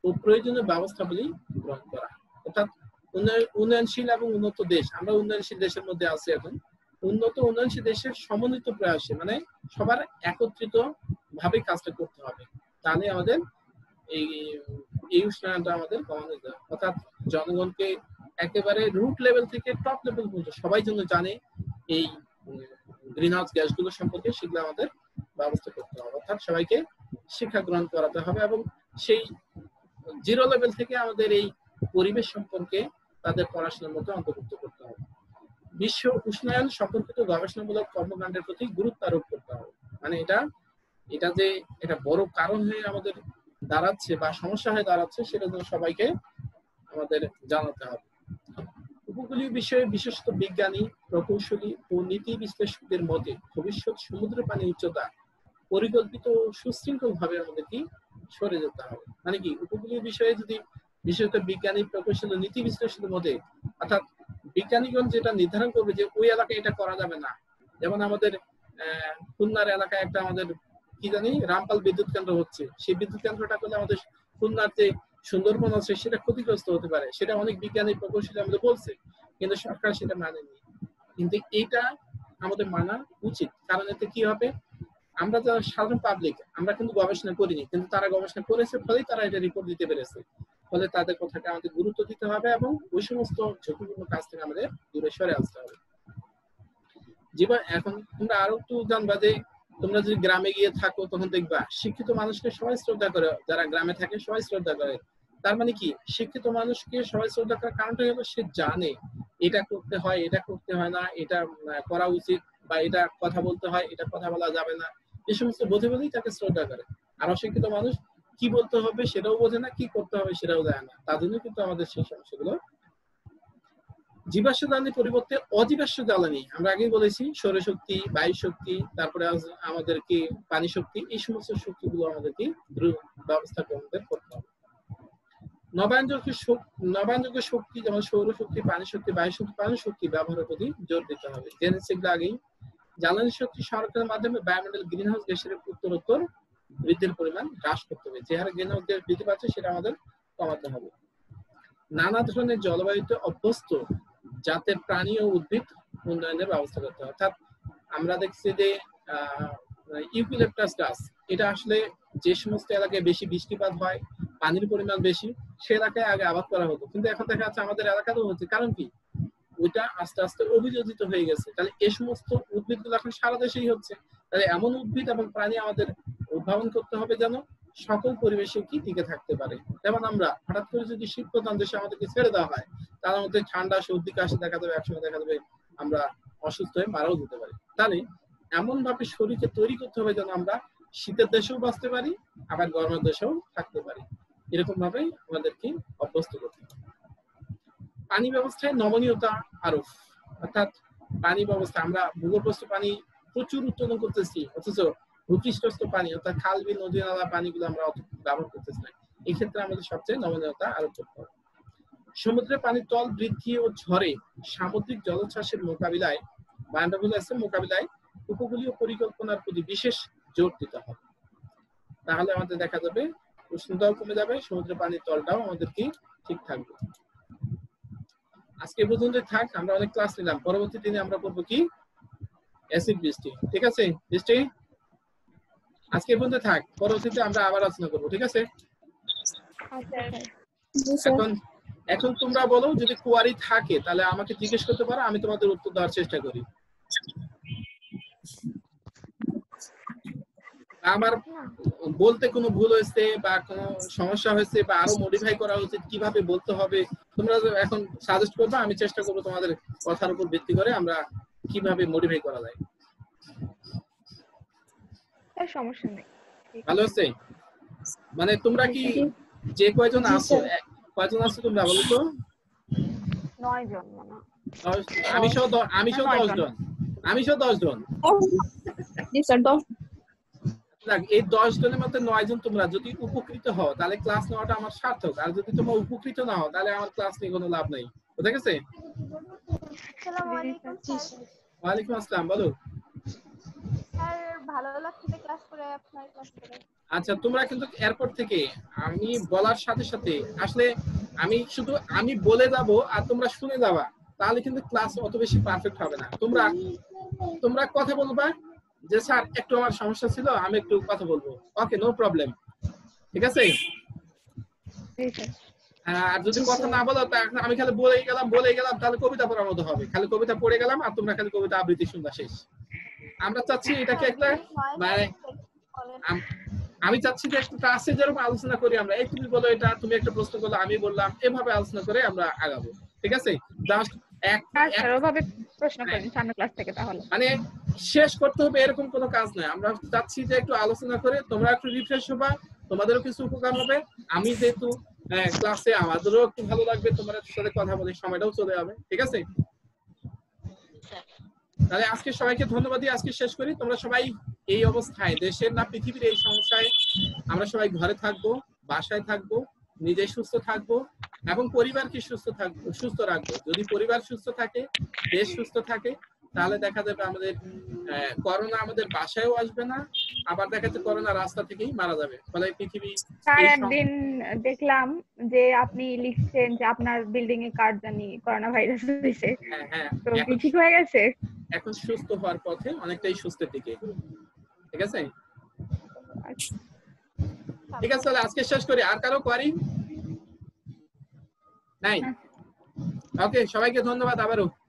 ও প্রয়োজনীয় ব্যবস্থাগুলি গ্রহণ করা। অর্থাৎ উন্নয়নশীল এবং উন্নত দেশ, আমরা উন্নয়নশীল দেশের মধ্যে আছি এখন, উন্নত উন্নয়নশীল দেশের সমন্বিত প্রয়াসে মানে সবার একত্রিত ভাবে কাজটা করতে হবে, তাহলে আমাদের এই এই উষ্ণায়নটা আমাদের কমানো যায়। অর্থাৎ জনগণকে একেবারে রুট লেভেল থেকে টপ লেভেল পর্যন্ত সবাই যেন জানে এই গ্রিন হাউস গ্যাসগুলো সম্পর্কে, সেগুলো আমাদের ব্যবস্থা করতে হবে। অর্থাৎ সবাইকে শিক্ষা গ্রহণ করাতে হবে এবং সেই জিরো লেভেল থেকে আমাদের এই পরিবেশ সম্পর্কে তাদের পড়াশোনার মধ্যে অন্তর্ভুক্ত করতে হবে। বিশ্ব উষ্ণায়ন সম্পর্কিত গবেষণামূলক কর্মকাণ্ডের প্রতি গুরুত্ব আরোপ করতে হবে। মানে এটা এটা যে এটা বড় কারণ হয়ে আমাদের দাঁড়াচ্ছে বা সমস্যা হয়ে দাঁড়াচ্ছে, সেটা যেন সবাইকে আমাদের জানাতে হবে। উপকূলীয় বিষয়ে বিশেষত বিজ্ঞানী, প্রকৌশলী ও নীতি বিশ্লেষকদের মতে ভবিষ্যৎ সমুদ্র পানির উচ্চতা পরিকল্পিত ও সুশৃঙ্খল ভাবে আমাদেরকে সরে যেতে হবে। মানে কি, উপকূলীয় বিষয়ে যদি বিশেষত বিজ্ঞানী, প্রকৌশলী, নীতি বিশ্লেষকদের মধ্যে, অর্থাৎ বিজ্ঞানীগণ যেটা নির্ধারণ করবে যে ওই এলাকায় এটা করা যাবে না। যেমন আমাদের আহ খুলনার এলাকায় একটা আমাদের কি জানি রামপাল বিদ্যুৎ কেন্দ্র হচ্ছে, সেই বিদ্যুৎ কেন্দ্রটা করলে আমাদের খুলনার যে সুন্দরবন আছে সেটা ক্ষতিগ্রস্ত হতে পারে, সেটা অনেক বিজ্ঞানী প্রকৌশলী আমাদের বলছে, কিন্তু সরকার সেটা মানেনি। কিন্তু এইটা আমাদের মানা উচিত, কারণ এতে কি হবে, আমরা যারা সাধারণ পাবলিক আমরা কিন্তু গবেষণা করিনি, কিন্তু তারা গবেষণা করেছে ফলেই তারা এটা রিপোর্ট দিতে পেরেছে। ফলে তাদের কথাটা আমাদের গুরুত্ব দিতে হবে এবং ওই সমস্ত ঝুঁকিপূর্ণ কাজ থেকে আমাদের দূরে সরে আসতে হবে। জীবন এখন তোমরা আরো একটু জানবা যে তোমরা যদি গ্রামে গিয়ে থাকো তখন দেখবা শিক্ষিত মানুষকে সবাই শ্রদ্ধা করে, যারা গ্রামে থাকে সবাই শ্রদ্ধা করে। তার মানে কি, শিক্ষিত মানুষকে সবাই শ্রদ্ধা করার কারণটা হলো সে জানে এটা করতে হয়, এটা করতে হয় না, এটা করা উচিত, বা এটা কথা বলতে হয়, এটা কথা বলা যাবে না, এই সমস্ত বোঝে বলেই তাকে শ্রদ্ধা করে। আর অশিক্ষিত মানুষ কি বলতে হবে সেটাও বোঝে না, কি করতে হবে সেটাও জানে না, তার জন্য কিন্তু আমাদের সেই সমস্যাগুলো। জীবাশ্ম জ্বালানি পরিবর্তে অজীবাশ্ম জ্বালানি, আমরা আগেই বলেছি সৌরশক্তি, বায়ু শক্তি, তারপরে আমাদের কি পানি শক্তি, এই সমস্ত শক্তিগুলো আমাদেরকে দ্রুত ব্যবস্থা আমাদের করতে হবে। নবায়নযোগ্য নবায়নযোগ্য শক্তি যেমন সৌরশক্তি, পানি শক্তি, বায়ু শক্তি, পানি শক্তি ব্যবহারের প্রতি জোর দিতে হবে। জেনেছি এগুলো আগেই। জ্বালানি শক্তি সংরক্ষণের মাধ্যমে বায়ুমন্ডল গ্রিন হাউস গ্যাসের উত্তরোত্তর বৃদ্ধির পরিমাণ হ্রাস করতে হবে। যে হারে গ্রিন হাউস গ্যাস বৃদ্ধি পাচ্ছে সেটা আমাদের কমাতে হবে। নানা ধরনের জলবায়ুতে অভ্যস্ত জাতের প্রাণী ও উদ্ভিদ উন্নয়নের ব্যবস্থা করতে হবে। অর্থাৎ আমরা দেখছি যে আহ ইউক্যালিপটাস গাছ, এটা আসলে যে সমস্ত এলাকায় বেশি বৃষ্টিপাত হয়, পানির পরিমাণ বেশি, সে এলাকায় আগে আবাদ করা হতো, কিন্তু এখন দেখা যাচ্ছে আমাদের এলাকাতেও হচ্ছে। কারণ কি, ওইটা আস্তে আস্তে অভিযোজিত হয়ে গেছে। তাহলে এই সমস্ত উদ্ভিদগুলো এখন সারা দেশেই হচ্ছে। তাহলে এমন উদ্ভিদ এবং প্রাণী আমাদের উদ্ভাবন করতে হবে যেন সকল পরিবেশে কি টিকে থাকতে পারে। যেমন আমরা হঠাৎ করে যদি শীত প্রধান দেশে আমাদেরকে ছেড়ে দেওয়া হয়, তার মধ্যে ঠান্ডা সর্দি কাশি দেখা যাবে, একসময় দেখা যাবে আমরা অসুস্থ হয়ে মারাও যেতে পারি। তাহলে এমন ভাবে শরীরকে তৈরি করতে হবে যেন আমরা শীতের দেশেও বাঁচতে পারি, আবার গরমের দেশেও থাকতে পারি। এরকম ভাবে আমাদেরকে অভ্যস্ত করতে হবে। পানি ব্যবস্থায় নমনীয়তা আরোপ, অর্থাৎ পানি ব্যবস্থা আমরা ভূগর্ভস্থ পানি প্রচুর উৎপাদন করতেছি, অথচ ভূপৃষ্ঠস্থ পানি অর্থাৎ খাল, বিল, নদী, নালা পানিগুলো আমরা ব্যবহার করতেছি না। এই ক্ষেত্রে আমাদের সবচেয়ে নমনীয়তা আরোপ করতে হবে। সমুদ্রের পানির তল বৃদ্ধি ও ঝড়ে সামুদ্রিক জলোচ্ছ্বাসের মোকাবিলায় বায়োডাইভার্সিটির মোকাবিলায় উপকূলীয় পরিকল্পনার প্রতি বিশেষ জোর দিতে হবে। তাহলে আমাদের দেখা যাবে উষ্ণতাও কমে যাবে, সমুদ্রের পানির তলটাও আমাদের কি ঠিক থাকবে। আজকে পর্যন্ত থাক, আমরা অনেক ক্লাস নিলাম। পরবর্তী দিনে আমরা করব কি অ্যাসিড বৃষ্টি। ঠিক আছে বৃষ্টি, আজকে পর্যন্ত থাক, পরবর্তীতে আমরা আবার আলোচনা করব। ঠিক আছে, এখন এখন তোমরা বলো, যদি কোয়ারি থাকে তাহলে আমাকে জিজ্ঞেস করতে পারো, আমি তোমাদের উত্তর দেওয়ার চেষ্টা করি। আমার বলতে কোনো ভুল হয়েছে বা কোনো সমস্যা হয়েছে বা আরো মডিফাই করা উচিত, কিভাবে বলতে হবে তোমরা এখন সাজেস্ট করবে, আমি চেষ্টা করবো তোমাদের কথার উপর ভিত্তি করে আমরা কিভাবে মডিফাই করা যায়। সমস্যা নেই, ভালো আছে? মানে তোমরা কি যে কয়জন আছো, কয়জন আছো তোমরা বলো তো? নয় জন না, আমি সহ আমি সহ দশ জন আমি সহ দশ জন জি স্যার দশ। এই দশ জনের মধ্যে নয় জন তোমরা যদি উপকৃত হও তাহলে ক্লাস নেওয়াটা আমার সার্থক, আর যদি তোমরা উপকৃত না হও তাহলে আমার ক্লাস নিয়ে কোনো লাভ নাই। বুঝা গেছে? আসসালামু আলাইকুম স্যার। ওয়ালাইকুম আসসালাম, বলো। স্যার ভালো লাগছে ক্লাস করে আপনার ক্লাস করে। আচ্ছা তোমরা কিন্তু এয়ারপোর্ট থেকে আমি বলার সাথে সাথে আসলে আমি শুধু আমি বলে যাব আর তোমরা শুনে যাবা, তাহলে কিন্তু ক্লাস অত বেশি পারফেক্ট হবে না। তোমরা তোমরা কথা বলবা যে স্যার একটু আমার সমস্যা ছিল, আমি একটু কথা বলবো, ওকে নো প্রবলেম, ঠিক আছে? আর যদি কথা না বলো তা আমি খালি বলেই গেলাম বলেই গেলাম তাহলে কবিতা পড়ার মতো হবে, খালি কবিতা পড়ে গেলাম আর তোমরা খালি কবিতা আবৃত্তি শুনবা, শেষ। আমরা চাচ্ছি এটাকে একটা মানে আমি চাচ্ছি যে একটা ক্লাসে যেরকম আলোচনা করি আমরা, এই তুমি বলো এটা, তুমি একটা প্রশ্ন করলে আমি বললাম, এভাবে আলোচনা করে আমরা আগাবো, ঠিক আছে? জাস্ট এক ওভাবে প্রশ্ন করেন সামনে ক্লাস থেকে, তাহলে মানে শেষ করতে হবে এরকম কোনো কাজ নাই। আমরা চাচ্ছি যে একটু আলোচনা করে তোমরা একটু রিফ্রেশ হবা, তোমাদেরও কিছু উপকার হবে, আমি যেহেতু ক্লাসে আমাদেরও একটু ভালো লাগবে, তোমার সাথে কথা বলে সময়টাও চলে যাবে, ঠিক আছে? তাহলে আজকে সবাইকে ধন্যবাদ দিয়ে আজকে শেষ করি। তোমরা সবাই এই অবস্থায়, দেশের না পৃথিবীর এই সমস্যায়, আমরা সবাই ঘরে থাকবো, বাসায় থাকবো, নিজে সুস্থ থাকবো এবং পরিবারকে সুস্থ থাকবো, সুস্থ রাখবো। যদি পরিবার সুস্থ থাকে, দেশ সুস্থ থাকে, তাহলে দেখা যাবে আমাদের করোনা আমাদের বাসায়ও আসবে না, আবার দেখা যাচ্ছে করোনা রাস্তা থেকেই মারা যাবে। ফলে পৃথিবী স্যার একদিন দেখলাম যে আপনি লিখছেন যে আপনার বিল্ডিং এ কার জানি করোনা ভাইরাস হয়েছে, হ্যাঁ হ্যাঁ তো কি ঠিক হয়ে গেছে? এখন সুস্থ হওয়ার পথে, অনেকটাই সুস্থের দিকে, ঠিক আছে? ঠিক আছে, তাহলে আজকে শেষ করি। আর কারো কোয়ারি নাই? ওকে, সবাইকে ধন্যবাদ আবারও।